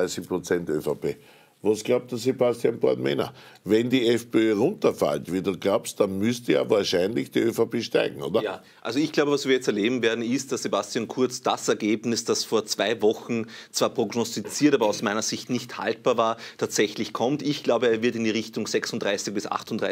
34% ÖVP. Was glaubt der Sebastian Bornmehner? Wenn die FPÖ runterfällt, wie du glaubst, dann müsste ja wahrscheinlich die ÖVP steigen, oder? Ja, also ich glaube, was wir jetzt erleben werden, ist, dass Sebastian Kurz das Ergebnis, das vor 2 Wochen zwar prognostiziert, aber aus meiner Sicht nicht haltbar war, tatsächlich kommt. Ich glaube, er wird in die Richtung 36 bis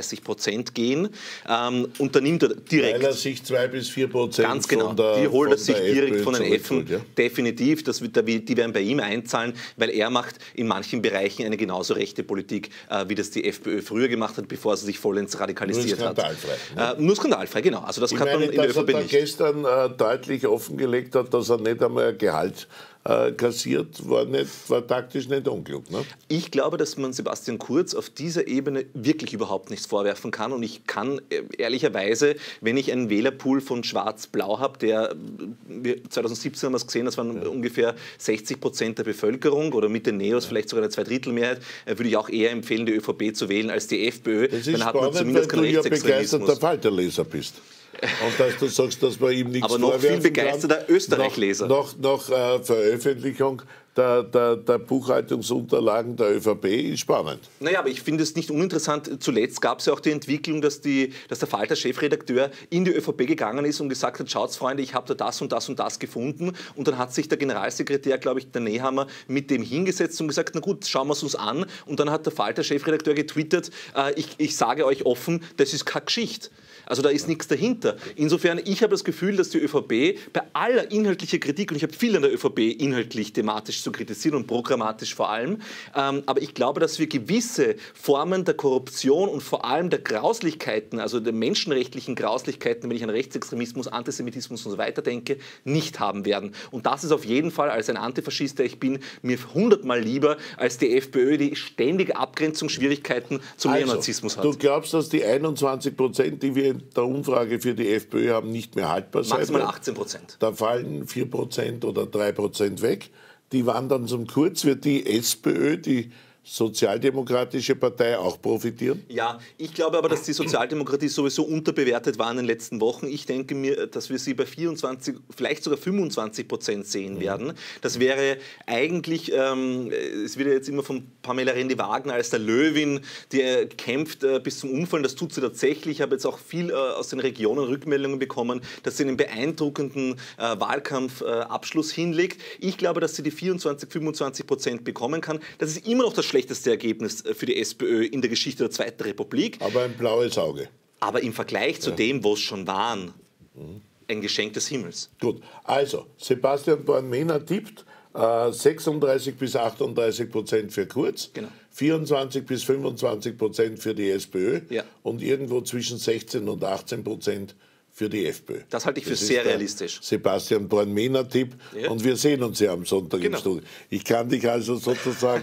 38% gehen. Und dann nimmt er direkt... Weil er sich 2 bis 4% ganz genau, von der, die holt er sich direkt FPÖ von den Effen. Ja? Definitiv, die werden bei ihm einzahlen, weil er macht in manchen Bereichen eine genauso rechte Politik, wie das die FPÖ früher gemacht hat, bevor sie sich vollends radikalisiert hat. Nur skandalfrei. Ne? Nur skandalfrei, genau. Also das kann man in der ÖVP nicht. Gestern deutlich offengelegt hat, dass er nicht einmal ein Gehalt kassiert, war taktisch nicht unklug. Ne? Ich glaube, dass man Sebastian Kurz auf dieser Ebene wirklich überhaupt nichts vorwerfen kann. Und ich kann ehrlicherweise, wenn ich einen Wählerpool von Schwarz-Blau habe, der 2017 haben wir es gesehen, das waren ungefähr 60% der Bevölkerung oder mit den Neos vielleicht sogar eine Zweidrittelmehrheit, würde ich auch eher empfehlen, die ÖVP zu wählen als die FPÖ. Das ist dann hat man zumindest weil du ja begeisterter Falterleser bist. Und dass du sagst, dass man ihm nichts vorwerfen kann. Aber noch viel begeisterter Österreich-Leser. Nach Veröffentlichung der Buchhaltungsunterlagen der ÖVP ist spannend. Naja, aber ich finde es nicht uninteressant. Zuletzt gab es ja auch die Entwicklung, dass der Falter-Chefredakteur in die ÖVP gegangen ist und gesagt hat, schaut Freunde, ich habe da das und das und das gefunden. Und dann hat sich der Generalsekretär, glaube ich, der Nehammer, mit dem hingesetzt und gesagt, na gut, schauen wir es uns an. Und dann hat der Falter-Chefredakteur getwittert, ich sage euch offen, das ist keine Geschichte. Also da ist nichts dahinter. Insofern, ich habe das Gefühl, dass die ÖVP bei aller inhaltlicher Kritik, und ich habe viel an der ÖVP inhaltlich, thematisch zu kritisieren und programmatisch vor allem, aber ich glaube, dass wir gewisse Formen der Korruption und vor allem der Grauslichkeiten, also der menschenrechtlichen Grauslichkeiten, wenn ich an Rechtsextremismus, Antisemitismus und so weiter denke, nicht haben werden. Und das ist auf jeden Fall als ein Antifaschist, der ich bin, mir 100-mal lieber als die FPÖ, die ständige Abgrenzungsschwierigkeiten zum Neonazismus hat. Du glaubst, dass die 21%, die wir in der Umfrage für die FPÖ haben, nicht mehr haltbar sein? Maximal 18%. Da fallen 4% oder 3% weg. Die wandern zum Kurz. Wird die SPÖ, die Sozialdemokratische Partei auch profitieren? Ja, ich glaube aber, dass die Sozialdemokratie sowieso unterbewertet war in den letzten Wochen. Ich denke mir, dass wir sie bei 24, vielleicht sogar 25% sehen werden. Das wäre eigentlich, es wird ja jetzt immer von Pamela Rendi-Wagner als der Löwin, die kämpft bis zum Umfallen. Das tut sie tatsächlich. Ich habe jetzt auch viel aus den Regionen Rückmeldungen bekommen, dass sie einen beeindruckenden Wahlkampfabschluss hinlegt. Ich glaube, dass sie die 24-25% bekommen kann. Das ist immer noch das schlechteste Ergebnis für die SPÖ in der Geschichte der Zweiten Republik. Aber ein blaues Auge. Aber im Vergleich zu dem, wo es schon waren, ein Geschenk des Himmels. Gut, also Sebastian Born-Mehner tippt 36 bis 38% für Kurz, Genau. 24 bis 25% für die SPÖ Ja. und irgendwo zwischen 16 und 18% für die FPÖ. Das halte ich für sehr realistisch. Sebastian Born-Mehner-Tipp. Ja. Und wir sehen uns ja am Sonntag Genau. im Studio. Ich kann dich also sozusagen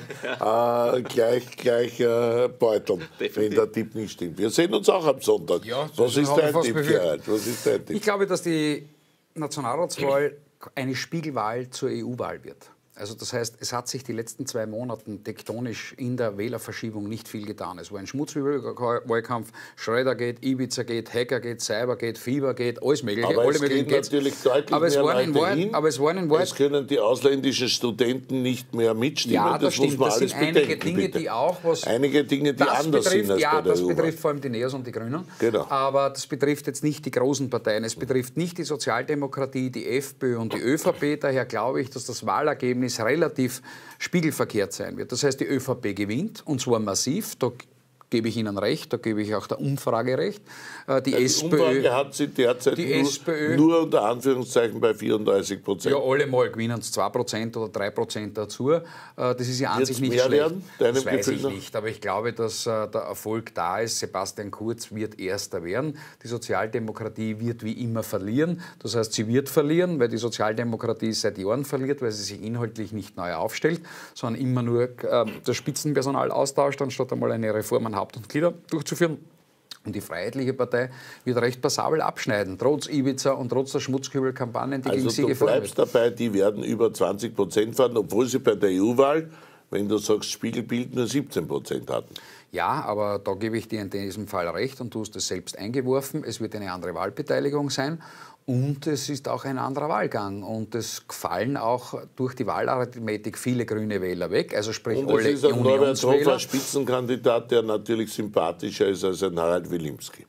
gleich beuteln, Definitiv. wenn der Tipp nicht stimmt. Wir sehen uns auch am Sonntag. Ja, Was das ist habe ich dein fast Tipp, befürchtet. Gerhard? Was ist dein Tipp? Ich glaube, dass die Nationalratswahl eine Spiegelwahl zur EU-Wahl wird. Also das heißt, es hat sich die letzten 2 Monate tektonisch in der Wählerverschiebung nicht viel getan. Es war ein Schmutzwahlkampf, Schröder geht, Ibiza geht, Hacker geht, Cyber geht, Fieber geht, alles Mögliche. Aber alle es möglichen geht geht's. natürlich deutlich aber es mehr waren in Leute Wahrheit, hin. aber es waren in Wahrheit, Es können die ausländischen Studenten nicht mehr mitstimmen. ja, das muss stimmt. man Das alles sind einige bedenken, Dinge, bitte. die auch was... Einige Dinge, die Das anders betrifft, sind als ja, bei der das EU-Wahl. betrifft vor allem die Neos und die Grünen. Genau. Aber das betrifft jetzt nicht die großen Parteien. Es betrifft nicht die Sozialdemokratie, die FPÖ und die ÖVP. Daher glaube ich, dass das Wahlergebnis relativ spiegelverkehrt sein wird. Das heißt, die ÖVP gewinnt, und zwar massiv. Da gebe ich Ihnen recht, da gebe ich auch der Umfrage recht. Die SPÖ, Umfrage hat sie derzeit nur unter Anführungszeichen bei 34%. ja, alle mal gewinnen es 2% oder 3% dazu. Das ist ja an Wird's sich nicht mehr schlecht. werden, deinem Das weiß Gefühl ich nach? nicht, aber ich glaube, dass der Erfolg da ist. Sebastian Kurz wird Erster werden. Die Sozialdemokratie wird wie immer verlieren. Das heißt, sie wird verlieren, weil die Sozialdemokratie seit Jahren verliert, weil sie sich inhaltlich nicht neu aufstellt, sondern immer nur das Spitzenpersonal austauscht, anstatt einmal eine Reform an Haupt- und Glieder durchzuführen. Und die Freiheitliche Partei wird recht passabel abschneiden, trotz Ibiza und trotz der Schmutzkübelkampagnen, die gegen sie Also du gefahren bleibst wird. dabei, die werden über 20% fahren, obwohl sie bei der EU-Wahl, wenn du sagst Spiegelbild, nur 17% hatten. Ja, aber da gebe ich dir in diesem Fall recht und du hast es selbst eingeworfen. Es wird eine andere Wahlbeteiligung sein und es ist auch ein anderer Wahlgang. Und es fallen auch durch die Wahlarithmetik viele grüne Wähler weg, also sprich Und es alle ist ein Norbert Hofer Unionswähler. Spitzenkandidat, der natürlich sympathischer ist als ein Harald Wilimski.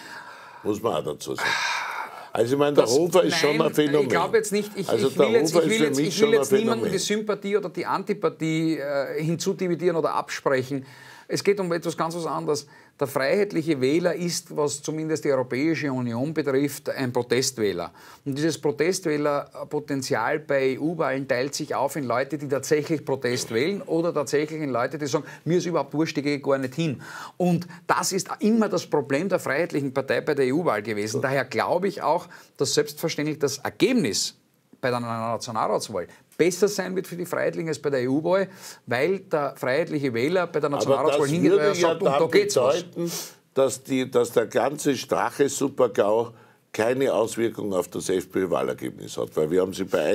Muss man auch dazu sagen. Also ich meine, der Hofer ist schon ein Phänomen. Ich glaube jetzt nicht, ich Also will der jetzt, Hofer ich ist will für jetzt, mich ich will schon jetzt ein niemandem Phänomen. die Sympathie oder die Antipathie hinzudividieren oder absprechen. Es geht um etwas ganz was anderes. Der freiheitliche Wähler ist, was zumindest die Europäische Union betrifft, ein Protestwähler. Und dieses Protestwählerpotenzial bei EU-Wahlen teilt sich auf in Leute, die tatsächlich Protest wählen oder tatsächlich in Leute, die sagen, mir ist überhaupt wurscht, ich gehe gar nicht hin. Und das ist immer das Problem der Freiheitlichen Partei bei der EU-Wahl gewesen. Daher glaube ich auch, dass selbstverständlich das Ergebnis bei der Nationalratswahl besser sein wird für die Freiheitlichen als bei der EU-Wahl, weil der freiheitliche Wähler bei der Aber Nationalratswahl das hingeht und würde ja sagt, und da dann geht's was. bedeuten, dass der ganze Strache-Super-GAU keine Auswirkung auf das FPÖ-Wahlergebnis hat. Weil wir haben sie bei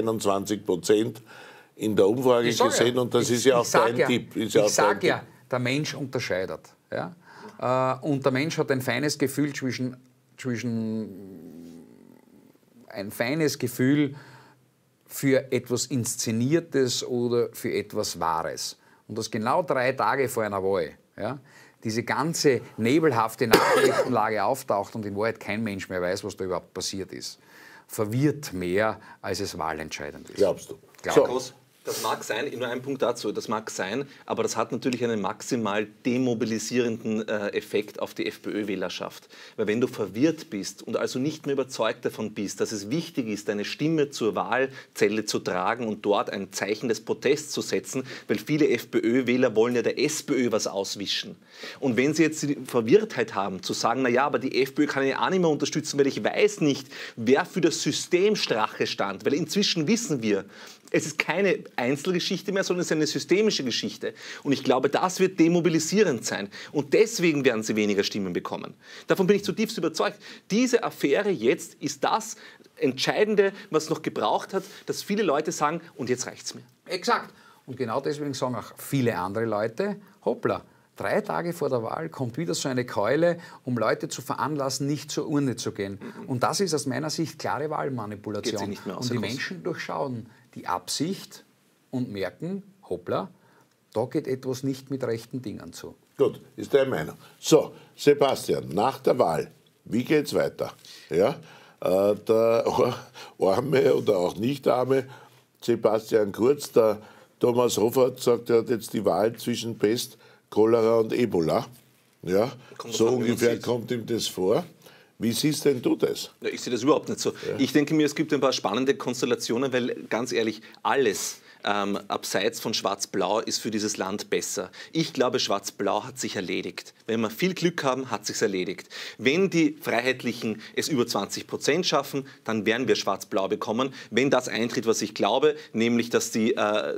21% in der Umfrage Ich sag gesehen ja, und das ist ja auch dein Tipp. Ich sage ja, der Mensch unterscheidet. Ja? Und der Mensch hat ein feines Gefühl ein feines Gefühl für etwas Inszeniertes oder für etwas Wahres. Und das genau 3 Tage vor einer Wahl, ja, diese ganze nebelhafte Nachrichtenlage auftaucht und in Wahrheit kein Mensch mehr weiß, was da überhaupt passiert ist, verwirrt mehr, als es wahlentscheidend ist. Glaubst du? Klaus, das mag sein, nur ein Punkt dazu, das mag sein, aber das hat natürlich einen maximal demobilisierenden Effekt auf die FPÖ-Wählerschaft. Weil wenn du verwirrt bist und also nicht mehr überzeugt davon bist, dass es wichtig ist, deine Stimme zur Wahlzelle zu tragen und dort ein Zeichen des Protests zu setzen, weil viele FPÖ-Wähler wollen ja der SPÖ was auswischen. Und wenn sie jetzt die Verwirrtheit haben, zu sagen, naja, aber die FPÖ kann ich auch nicht mehr unterstützen, weil ich weiß nicht, wer für das System Strache stand. Weil inzwischen wissen wir, es ist keine Einzelgeschichte mehr, sondern es ist eine systemische Geschichte. Und ich glaube, das wird demobilisierend sein. Und deswegen werden sie weniger Stimmen bekommen. Davon bin ich zutiefst überzeugt. Diese Affäre jetzt ist das Entscheidende, was noch gebraucht hat, dass viele Leute sagen, und jetzt reicht's mir. Exakt. Und genau deswegen sagen auch viele andere Leute, hoppla, 3 Tage vor der Wahl kommt wieder so eine Keule, um Leute zu veranlassen, nicht zur Urne zu gehen. Und das ist aus meiner Sicht klare Wahlmanipulation. Und die Menschen durchschauen die Absicht und merken, hoppla, da geht etwas nicht mit rechten Dingen zu. Gut, ist deine Meinung. So, Sebastian, nach der Wahl, wie geht's weiter? Ja, der arme oder auch nicht arme Sebastian Kurz, der Thomas Hofer hat gesagt, er hat jetzt die Wahl zwischen Pest, Cholera und Ebola. Ja, so ungefähr kommt ihm das vor. Wie siehst denn du das? Ja, ich sehe das überhaupt nicht so. Ja. Ich denke mir, es gibt ein paar spannende Konstellationen, weil ganz ehrlich, alles abseits von Schwarz-Blau ist für dieses Land besser. Ich glaube, Schwarz-Blau hat sich erledigt. Wenn wir viel Glück haben, hat sich erledigt. Wenn die Freiheitlichen es über 20% schaffen, dann werden wir Schwarz-Blau bekommen. Wenn das eintritt, was ich glaube, nämlich, dass die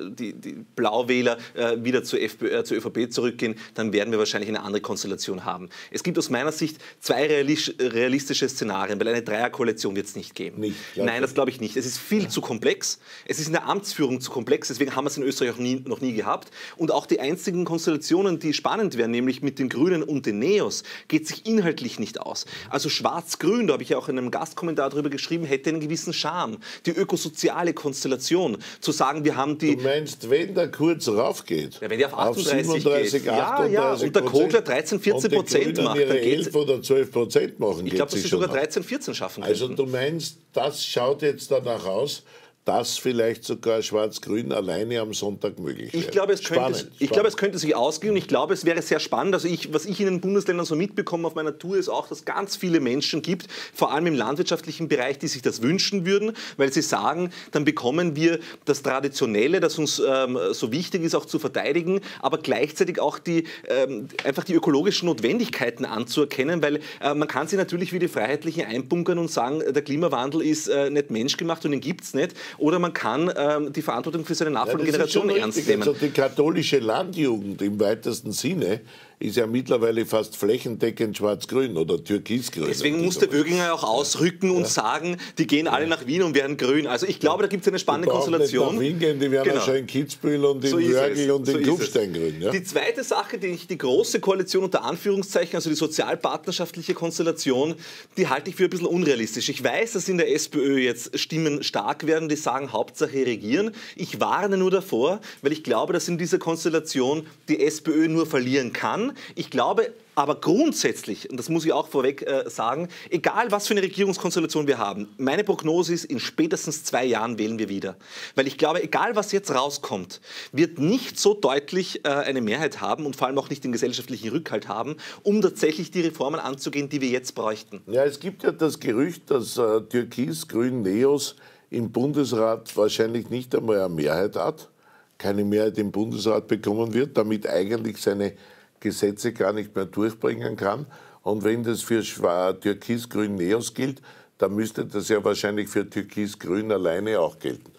Blauwähler wieder zur ÖVP zurückgehen, dann werden wir wahrscheinlich eine andere Konstellation haben. Es gibt aus meiner Sicht 2 realistische Szenarien, weil eine Dreierkoalition wird es nicht geben. Nein, das glaube ich nicht. Es ist viel zu komplex. Es ist in der Amtsführung zu komplex. Deswegen haben wir es in Österreich auch noch nie gehabt. Und auch die einzigen Konstellationen, die spannend wären, nämlich mit den Grünen und den Neos, geht sich inhaltlich nicht aus. Also Schwarz-Grün, da habe ich ja auch in einem Gastkommentar darüber geschrieben, hätte einen gewissen Charme. Die ökosoziale Konstellation, zu sagen, wir haben die... Du meinst, wenn der Kurz raufgeht? Ja, wenn der auf 38 geht. 38, und der Kogler 13-14% macht, dann geht's... 11 oder 12% machen. Ich glaube, dass sie sogar 13-14 schaffen können. Also du meinst, das schaut jetzt danach aus, dass vielleicht sogar Schwarz-Grün alleine am Sonntag möglich wäre. Ich glaube, es könnte sich ausgehen und ich glaube, es wäre sehr spannend. Also was ich in den Bundesländern so mitbekomme auf meiner Tour, ist auch, dass ganz viele Menschen gibt, vor allem im landwirtschaftlichen Bereich, die sich das wünschen würden, weil sie sagen, dann bekommen wir das Traditionelle, das uns so wichtig ist, auch zu verteidigen, aber gleichzeitig auch einfach die ökologischen Notwendigkeiten anzuerkennen, weil man kann sie natürlich wie die Freiheitlichen einbunkern und sagen, der Klimawandel ist nicht menschgemacht und den gibt es nicht. Oder man kann die Verantwortung für seine nachfolgende Generation ernst nehmen. Also die katholische Landjugend im weitesten Sinne ist ja mittlerweile fast flächendeckend schwarz-grün oder türkisgrün. Deswegen musste Wöginger auch ausrücken und sagen, die gehen alle nach Wien und werden grün. Also ich glaube, da gibt es eine spannende Konstellation. Nicht nach Wien gehen, die werden auch schon in Kitzbühel und in Wörgl und in Kufstein grün. Ja? Die zweite Sache, die große Koalition unter Anführungszeichen, also die sozialpartnerschaftliche Konstellation, die halte ich für ein bisschen unrealistisch. Ich weiß, dass in der SPÖ jetzt Stimmen stark werden, die sagen, Hauptsache regieren. Ich warne nur davor, weil ich glaube, dass in dieser Konstellation die SPÖ nur verlieren kann. Ich glaube aber grundsätzlich, und das muss ich auch vorweg sagen, egal was für eine Regierungskonstellation wir haben, meine Prognose ist, in spätestens 2 Jahren wählen wir wieder. Weil ich glaube, egal was jetzt rauskommt, wird nicht so deutlich eine Mehrheit haben und vor allem auch nicht den gesellschaftlichen Rückhalt haben, um tatsächlich die Reformen anzugehen, die wir jetzt bräuchten. Ja, es gibt ja das Gerücht, dass Türkis-Grün-Neos im Bundesrat wahrscheinlich nicht einmal eine Mehrheit hat, keine Mehrheit im Bundesrat bekommen wird, damit eigentlich seine Gesetze gar nicht mehr durchbringen kann. Und wenn das für Türkis-Grün-Neos gilt, dann müsste das ja wahrscheinlich für Türkis-Grün alleine auch gelten.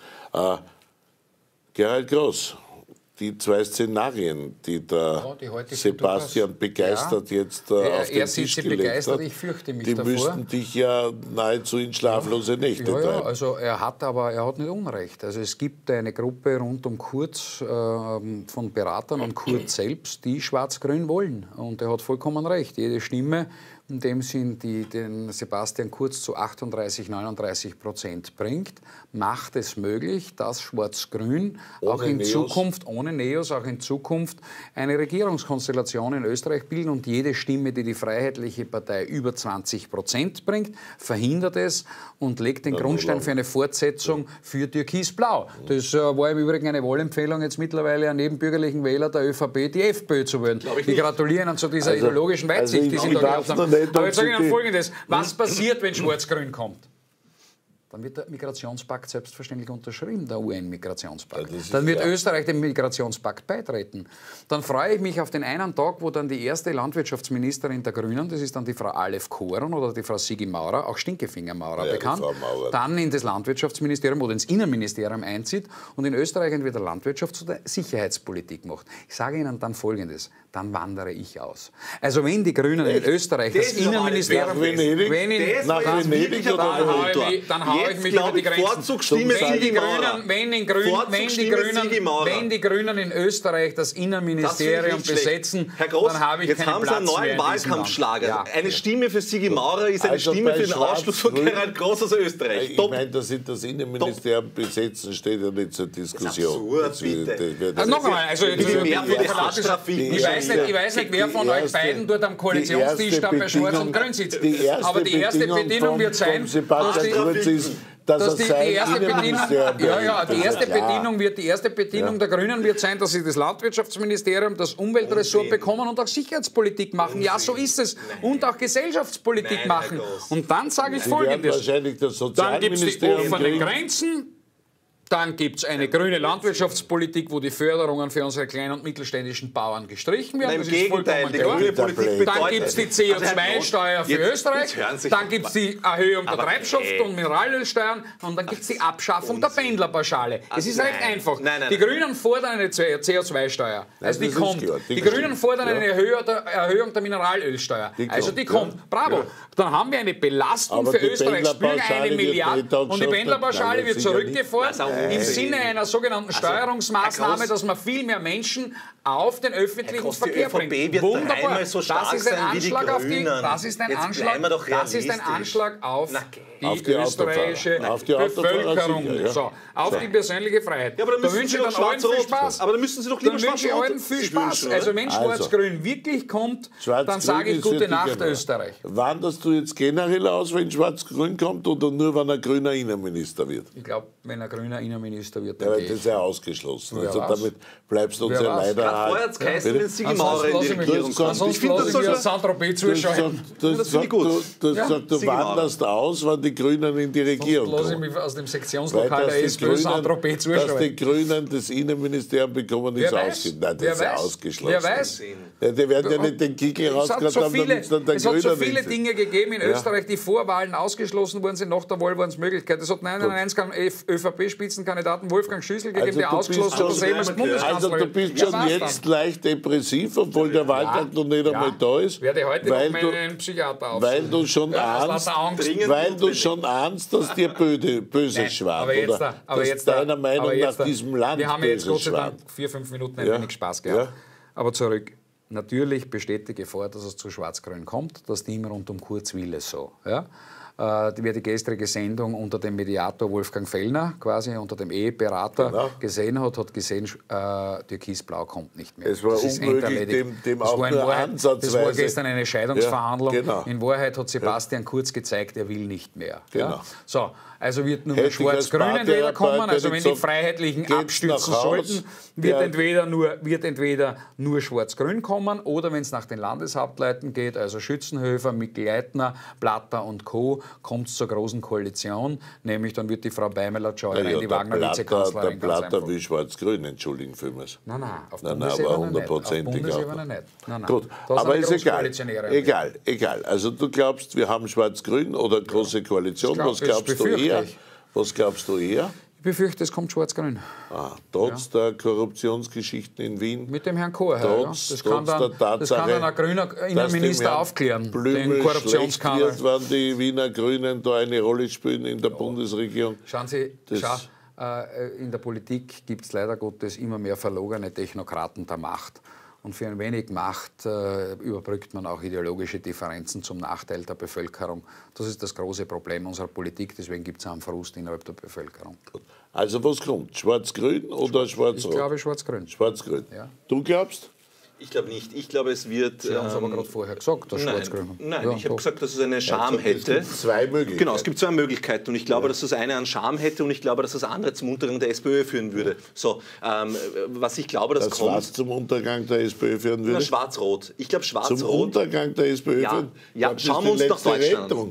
Gerald Groß, die 2 Szenarien, die der Sebastian begeistert jetzt auf den Tisch gelegt hat, ich fürchte mich die davor. müssten dich ja nahezu in schlaflose Nächte treiben. Ja, also er hat nicht Unrecht. Also es gibt eine Gruppe rund um Kurz von Beratern und Kurz selbst, die Schwarz-Grün wollen. Und er hat vollkommen recht. Jede Stimme, in dem Sinn, die den Sebastian Kurz zu 38-39% bringt, macht es möglich, dass Schwarz-Grün auch in Zukunft, ohne Neos, auch in Zukunft eine Regierungskonstellation in Österreich bilden. Und jede Stimme, die die Freiheitliche Partei über 20% bringt, verhindert es und legt den Grundstein für eine Fortsetzung für Türkis-Blau. Das war im Übrigen eine Wahlempfehlung jetzt mittlerweile an nebenbürgerlichen Wähler der ÖVP, die FPÖ zu wählen. Die gratulieren zu dieser ideologischen Weitsicht, die sie da gehabt haben. Aber jetzt sage ich Ihnen Folgendes. Was passiert, wenn Schwarz-Grün kommt? Dann wird der Migrationspakt selbstverständlich unterschrieben, der UN-Migrationspakt. Dann wird Österreich dem Migrationspakt beitreten. Dann freue ich mich auf den einen Tag, wo dann die erste Landwirtschaftsministerin der Grünen, das ist dann die Frau Aleph Koren oder die Frau Sigi Maurer, auch Stinkefinger-Maurer bekannt, dann in das Landwirtschaftsministerium oder ins Innenministerium einzieht und in Österreich entweder Landwirtschafts- oder Sicherheitspolitik macht. Ich sage Ihnen dann Folgendes, dann wandere ich aus. Also wenn die Grünen in Österreich das Innenministerium... Nach Venedig oder dann traue ich mich über die Grenzen. Wenn die Grünen in Österreich das Innenministerium besetzen, dann habe ich keinen Platz mehr. Jetzt haben Sie einen neuen Wahlkampfschlager. Ja. Eine Stimme für Sigi Maurer ist eine Stimme für den Ausschluss von Gerald Groß aus Österreich. Ich meine, dass Sie das Innenministerium besetzen, steht ja nicht zur Diskussion. Das ist absurd, bitte. Noch einmal, also ich weiß nicht, wer von euch beiden dort am Koalitionstisch da bei Schwarz und Grün sitzt. Aber die erste Bedingung wird sein, dass die erste Bedingung der Grünen wird sein, dass sie das Landwirtschaftsministerium, das Umweltressort bekommen und auch Sicherheitspolitik machen. Ja, so ist es. Und auch Gesellschaftspolitik machen. Und dann sage ich Folgendes. Dann gibt es die offenen Grenzen. Dann gibt es eine grüne Landwirtschaftspolitik, wo die Förderungen für unsere kleinen und mittelständischen Bauern gestrichen werden. Das ist vollkommen klar. Dann gibt es die CO2-Steuer für Österreich. Dann gibt es die Erhöhung der Treibstoff- und Mineralölsteuern. Und dann gibt es die Abschaffung der Pendlerpauschale. Es ist recht einfach. Die Grünen fordern eine CO2-Steuer. Also die kommt. Die Grünen fordern eine Erhöhung der Mineralölsteuer. Also die kommt. Bravo. Dann haben wir eine Belastung für Österreichs Bürger, 1 Milliarde. Und die Pendlerpauschale wird zurückgefahren. Im Sinne einer sogenannten Steuerungsmaßnahme, dass man viel mehr Menschen auf den öffentlichen Verkehr bringt. Wunderbar. So das ist ein Anschlag auf die, das ist ein Anschlag auf die österreichische Bevölkerung. So, auf die persönliche Freiheit. Ja, aber da wünsche ich dann allen viel Spaß. Aber da müssen Sie doch lieber allen viel Spaß. Also wenn Schwarz-Grün wirklich kommt, dann sage ich gute Nacht Österreich. Wanderst du jetzt generell aus, wenn Schwarz-Grün kommt oder nur, wenn ein grüner Innenminister wird? Ich glaube, wenn ein grüner Innenminister wird, dann das ist ja ausgeschlossen. Also damit bleibst du uns ja leider vorher hat es geheißen, wenn Sigi Maurer in die Regierung kommt. Ich finde, das soll schon Saint-Tropez zuschalten. Das finde ich gut. Du wanderst aus, wenn die Grünen in die Regierung kommen. Lass ich mich aus dem Sektionslokal der SPÖ Saint-Tropez zuschalten. Dass die Grünen das Innenministerium bekommen, ist ausgeschlossen. Nein, das ist ja ausgeschlossen. Wer weiß? Die werden ja nicht den Kickel rausgekriegt haben, damit es dann der Grünen Es hat so viele Dinge gegeben in Österreich, die vor Wahlen ausgeschlossen worden sind. Nach der Wahl waren es Möglichkeiten. Es hat 991 ÖVP-Spitzenkandidaten Wolfgang Schüssel gegeben, der ausgeschlossen hat, dass er als Bundeskanzler wird. Also du bist schon jetzt leicht depressiv, obwohl der Wahltag noch nicht einmal da ist. Werde heute noch meinen Psychiater aufsuchen. Weil du schon ahnst, dass dir Böses schwant. Aber jetzt deiner Meinung nach diesem Land wir haben jetzt Gott sei Dank 4-5 Minuten ein wenig Spaß gehabt. Aber zurück. Natürlich besteht die Gefahr, dass es zu Schwarz-Grün kommt. Das Ding rund um Kurz will es so. Ja? Wer die gestrige Sendung unter dem Mediator Wolfgang Fellner, quasi unter dem Eheberater gesehen hat, hat gesehen, Türkisblau kommt nicht mehr. Es war unmöglich, dem auch nur ansatzweise. Das war gestern eine Scheidungsverhandlung. Ja, genau. In Wahrheit hat Sebastian Kurz gezeigt, er will nicht mehr. Genau. Ja? So, also wird nur mehr Schwarz-Grün entweder kommen, also wenn die Freiheitlichen abstürzen sollten, wird entweder nur Schwarz-Grün kommen oder wenn es nach den Landeshauptleuten geht, also Schützenhöfer, Mikl-Leitner, Platter und Co., kommt es zur großen Koalition, nämlich dann wird die Frau Beimler-Scheuer in die Wagner-Vizekanzlerin. Der Platter will Schwarz-Grün, entschuldigen vielmals. Nein, auf Bundesebene nicht. Auf Bundesebene nicht. Gut, aber ist egal. Also du glaubst, wir haben Schwarz-Grün oder große Koalition, was glaubst du eher? Was glaubst du eher? Ich befürchte, es kommt Schwarz-Grün. Trotz der Korruptionsgeschichten in Wien? Mit dem Herrn Koher, das kann dann ein grüner Innenminister aufklären, den Korruptionsskandal. Wenn die Wiener Grünen da eine Rolle spielen in der Bundesregierung? Schauen Sie, in der Politik gibt es leider Gottes immer mehr verlogene Technokraten der Macht. Und für ein wenig Macht überbrückt man auch ideologische Differenzen zum Nachteil der Bevölkerung. Das ist das große Problem unserer Politik, deswegen gibt es einen Frust innerhalb der Bevölkerung. Also was kommt? Schwarz-Grün oder Schwarz-Rot? Ich glaube Schwarz-Grün. Schwarz-Grün. Ja. Du glaubst? Ich glaube nicht. Ich glaube, es wird... Sie haben es aber gerade vorher gesagt, dass Schwarz-Grün... Nein, ich habe gesagt, dass es eine Charme hätte. Es gibt zwei Möglichkeiten. Genau, es gibt zwei Möglichkeiten. Und ich glaube, dass das eine an Charme hätte und ich glaube, dass das andere zum Untergang der SPÖ führen würde. So, was ich glaube, dass kommt... Was zum Untergang der SPÖ führen würde? Schwarz-Rot. Ich glaube, Schwarz-Rot... Zum Untergang der SPÖ führen? Ja, schauen wir uns nach Deutschland.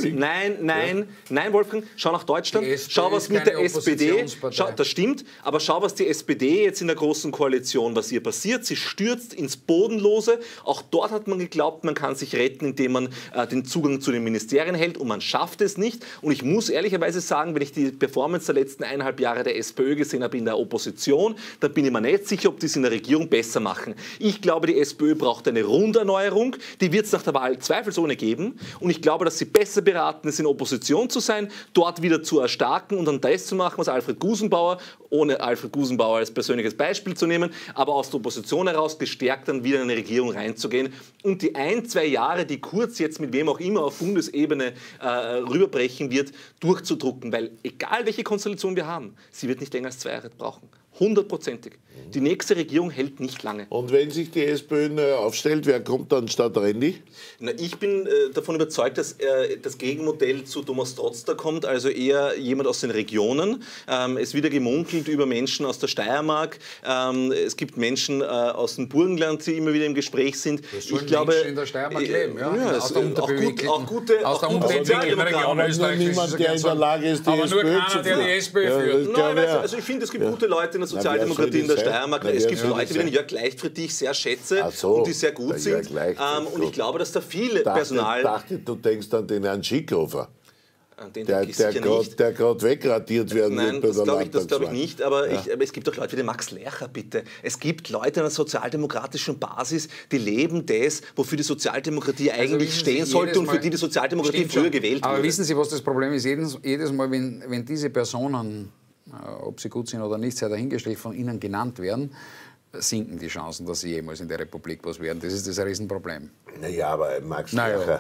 Nein, Wolfgang, schau nach Deutschland. Schau, was mit der SPD... das stimmt, aber schau, was die SPD jetzt in der Großen Koalition, was ihr passiert. Sie stürzt abstürzt ins Bodenlose. Auch dort hat man geglaubt, man kann sich retten, indem man den Zugang zu den Ministerien hält, und man schafft es nicht. Und ich muss ehrlicherweise sagen, wenn ich die Performance der letzten 1,5 Jahre der SPÖ gesehen habe in der Opposition, dann bin ich mir nicht sicher, ob die es in der Regierung besser machen. Ich glaube, die SPÖ braucht eine Runderneuerung, die wird es nach der Wahl zweifelsohne geben, und ich glaube, dass sie besser beraten ist, in Opposition zu sein, dort wieder zu erstarken und dann das zu machen, was Alfred Gusenbauer, ohne Alfred Gusenbauer als persönliches Beispiel zu nehmen, aber aus der Opposition heraus gestärkt dann wieder in eine Regierung reinzugehen und die 1-2 Jahre, die Kurz jetzt mit wem auch immer auf Bundesebene rüberbrechen wird, durchzudrucken, weil egal welche Konstellation wir haben, sie wird nicht länger als 2 Jahre brauchen. 100%ig. Die nächste Regierung hält nicht lange. Und wenn sich die SPÖ neu aufstellt, wer kommt dann statt Rendi? Na, ich bin davon überzeugt, dass das Gegenmodell zu Thomas Trotz da kommt, also eher jemand aus den Regionen. Es wird ja gemunkelt über Menschen aus der Steiermark. Es gibt Menschen aus dem Burgenland, die immer wieder im Gespräch sind. Ich glaube, Menschen in der Steiermark leben, ja. Aus der unterbewegten Region Österreich. Niemand, der in der Lage ist, die aber SPÖ nur keiner, der die SPÖ führt. Nein, also ich finde, es gibt gute Leute in der Sozialdemokratie in der Steiermark. Es gibt Leute wie den Jörg Leichtfried, die ich sehr schätze und die sehr gut sind. Und ich glaube, dass da viel Personal... Ich dachte, du denkst an den Herrn Schickhofer. Der gerade wegradiert werden wird bei der Landtagswahl. Das glaube ich nicht, aber es gibt auch Leute wie den Max Lercher, bitte. Es gibt Leute an der sozialdemokratischen Basis, die leben das, wofür die Sozialdemokratie eigentlich stehen sollte und für die Sozialdemokratie früher gewählt wurde. Aber wissen Sie, was das Problem ist? Jedes Mal, wenn diese Personen, ob sie gut sind oder nicht, sei dahingestellt, von Ihnen genannt werden, sinken die Chancen, dass sie jemals in der Republik was werden. Das ist das Riesenproblem. Naja, aber Max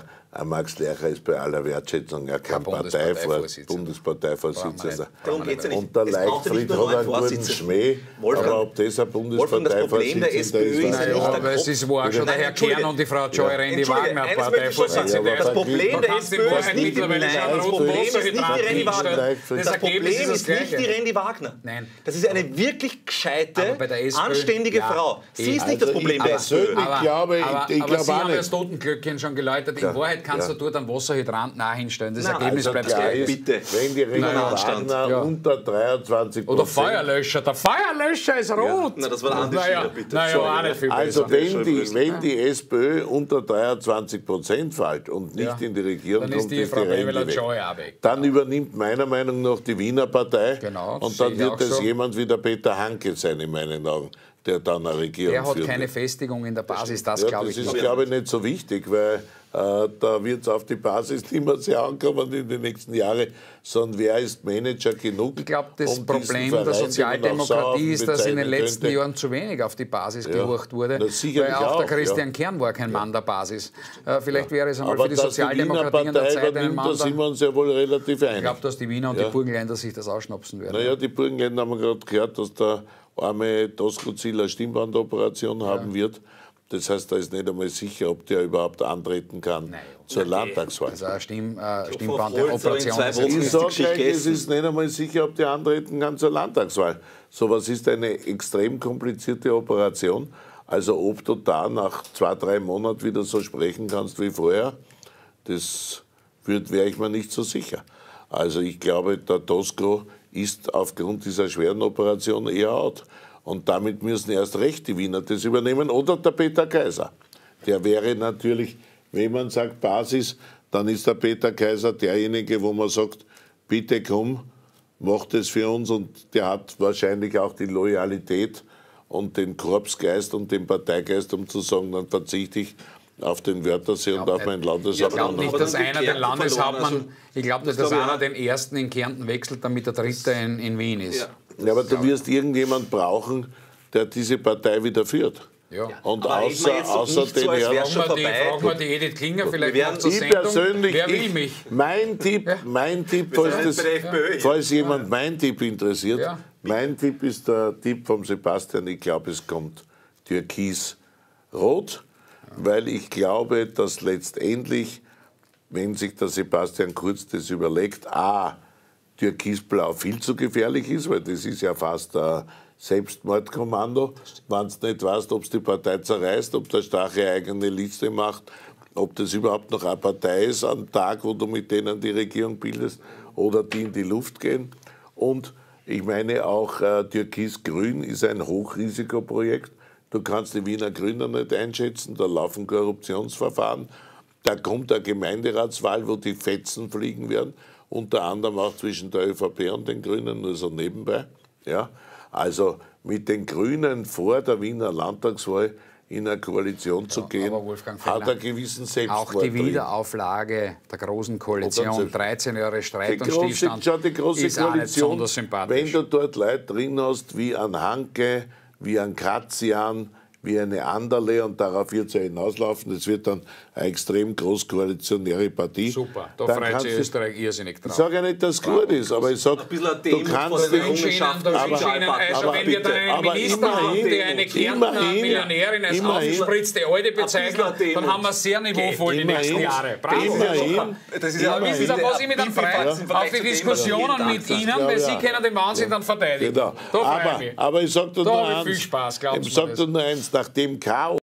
Lercher ist bei aller Wertschätzung ja kein Bundesparteivorsitzender. Darum geht's ja nicht. Und der Leichtfried hat einen guten Schmäh, aber ob das ein Bundesparteivorsitzender ist, aber es war schon der Herr Kern und die Frau Joy Rendi Wagner Parteivorsitzende. Das Problem der SPÖ ist nicht die Rendi Wagner. Das ist eine wirklich gescheite, anständige Frau. Sie ist nicht das Problem der SPÖ. Ich glaube auch nicht. Das Totenglöckchen schon geläutet. In Wahrheit kannst du dort einen Wasserhydrant hinstellen. Das Ergebnis also bleibt gleich. Bitte. Wenn die Rendi Wagner unter 23%... Oder Feuerlöscher. Der Feuerlöscher ist rot. Na, das war ein anderes bitte. Naja, auch nicht viel also wenn die SPÖ unter 23% fällt und nicht in die Regierung dann kommt, ist die Frau Rendi weg. Dann übernimmt meiner Meinung nach die Wiener Partei. Genau, und dann wird es jemand wie der Peter Hanke sein, in meinen Augen, der dann eine Regierung führt. Der hat keine wird. Festigung in der Basis, das glaube ich nicht. Das ist, glaube ich, nicht so wichtig, weil da wird es auf die Basis nicht mehr sehr ankommen in den nächsten Jahren, sondern wer ist Manager genug? Ich glaube, das Problem der Sozialdemokratie ist, dass in den letzten Jahren zu wenig auf die Basis gehorcht wurde. Weil auch der Christian Kern war kein Mann der Basis. Vielleicht wäre es einmal für die Sozialdemokratie an der Zeit ein Mann. Da sind wir uns ja wohl relativ einig. Ich glaube, dass die Wiener und die Burgenländer sich das ausschnapsen werden. Naja, die Burgenländer haben gerade gehört, dass der arme Doskozil eine Stimmbandoperation haben wird. Das heißt, da ist nicht einmal sicher, ob der überhaupt antreten kann zur Landtagswahl. Also eine Stimmbandoperation. Ich sage gleich, es ist nicht einmal sicher, ob der antreten kann zur Landtagswahl. So was ist eine extrem komplizierte Operation. Also ob du da nach 2-3 Monaten wieder so sprechen kannst wie vorher, das wäre ich mir nicht so sicher. Also ich glaube, der Tosko ist aufgrund dieser schweren Operation eher out. Und damit müssen erst recht die Wiener das übernehmen oder der Peter Kaiser. Der wäre natürlich, wenn man sagt Basis, dann ist der Peter Kaiser derjenige, wo man sagt, bitte komm, mach das für uns. Und der hat wahrscheinlich auch die Loyalität und den Korpsgeist und den Parteigeist, um zu sagen, dann verzichte ich auf den Wörthersee und auf mein Landeshauptmann. Ich glaube nicht, dass einer den Landeshauptmann, ich glaube nicht, dass einer den ersten in Kärnten wechselt, damit der dritte in Wien ist. Ja, aber du wirst irgendjemand brauchen, der diese Partei wieder führt. Ja. Und außer den Herren. Fragen wir die Edith Klinger vielleicht noch zur Ich Sendung. persönlich, Wer will mich? Mein Tipp, falls jemand mein Tipp interessiert, mein Tipp ist der Tipp von Sebastian. Ich glaube, es kommt türkis-rot, weil ich glaube, dass letztendlich, wenn sich der Sebastian Kurz das überlegt, Türkisblau viel zu gefährlich ist, weil das ist ja fast ein Selbstmordkommando. Wenn du nicht weißt, ob es die Partei zerreißt, ob der Strache eine eigene Liste macht, ob das überhaupt noch eine Partei ist am Tag, wo du mit denen die Regierung bildest oder die in die Luft gehen. Und ich meine auch, Türkis-Grün ist ein Hochrisikoprojekt. Du kannst die Wiener Grünen nicht einschätzen, da laufen Korruptionsverfahren. Da kommt eine Gemeinderatswahl, wo die Fetzen fliegen werden, unter anderem auch zwischen der ÖVP und den Grünen, nur so nebenbei. Ja? Also mit den Grünen vor der Wiener Landtagswahl in eine Koalition zu gehen, hat einen gewissen Selbstmord auch die drin. Wiederauflage der Großen Koalition, 13 Jahre Streit und Stillstand, die große ist auch nicht besonders sympathisch. Wenn du dort Leute drin hast, wie ein Hanke, wie ein Kratzian, wie eine Anderle, und darauf wird es ja hinauslaufen, es wird dann eine extrem großkoalitionäre Partie. Super, da freut sich Österreich irrsinnig drauf. Ich sage ja nicht, dass es gut ist, aber ich sage, du kannst also wenn wir dann einen Minister haben, der eine Kärntner Millionärin als aufgespritzte Alte bezeichnet, dann haben wir sehr niveauvoll die nächsten Jahre. Bravo. Das ist ja wissen Sie, auf was ich mich dann freue? Auf die Diskussionen mit Ihnen, weil Sie können den Wahnsinn dann verteidigen. Genau. Da freue ich mich. Aber ich sage dir nur eins, viel Spaß, nach dem Chaos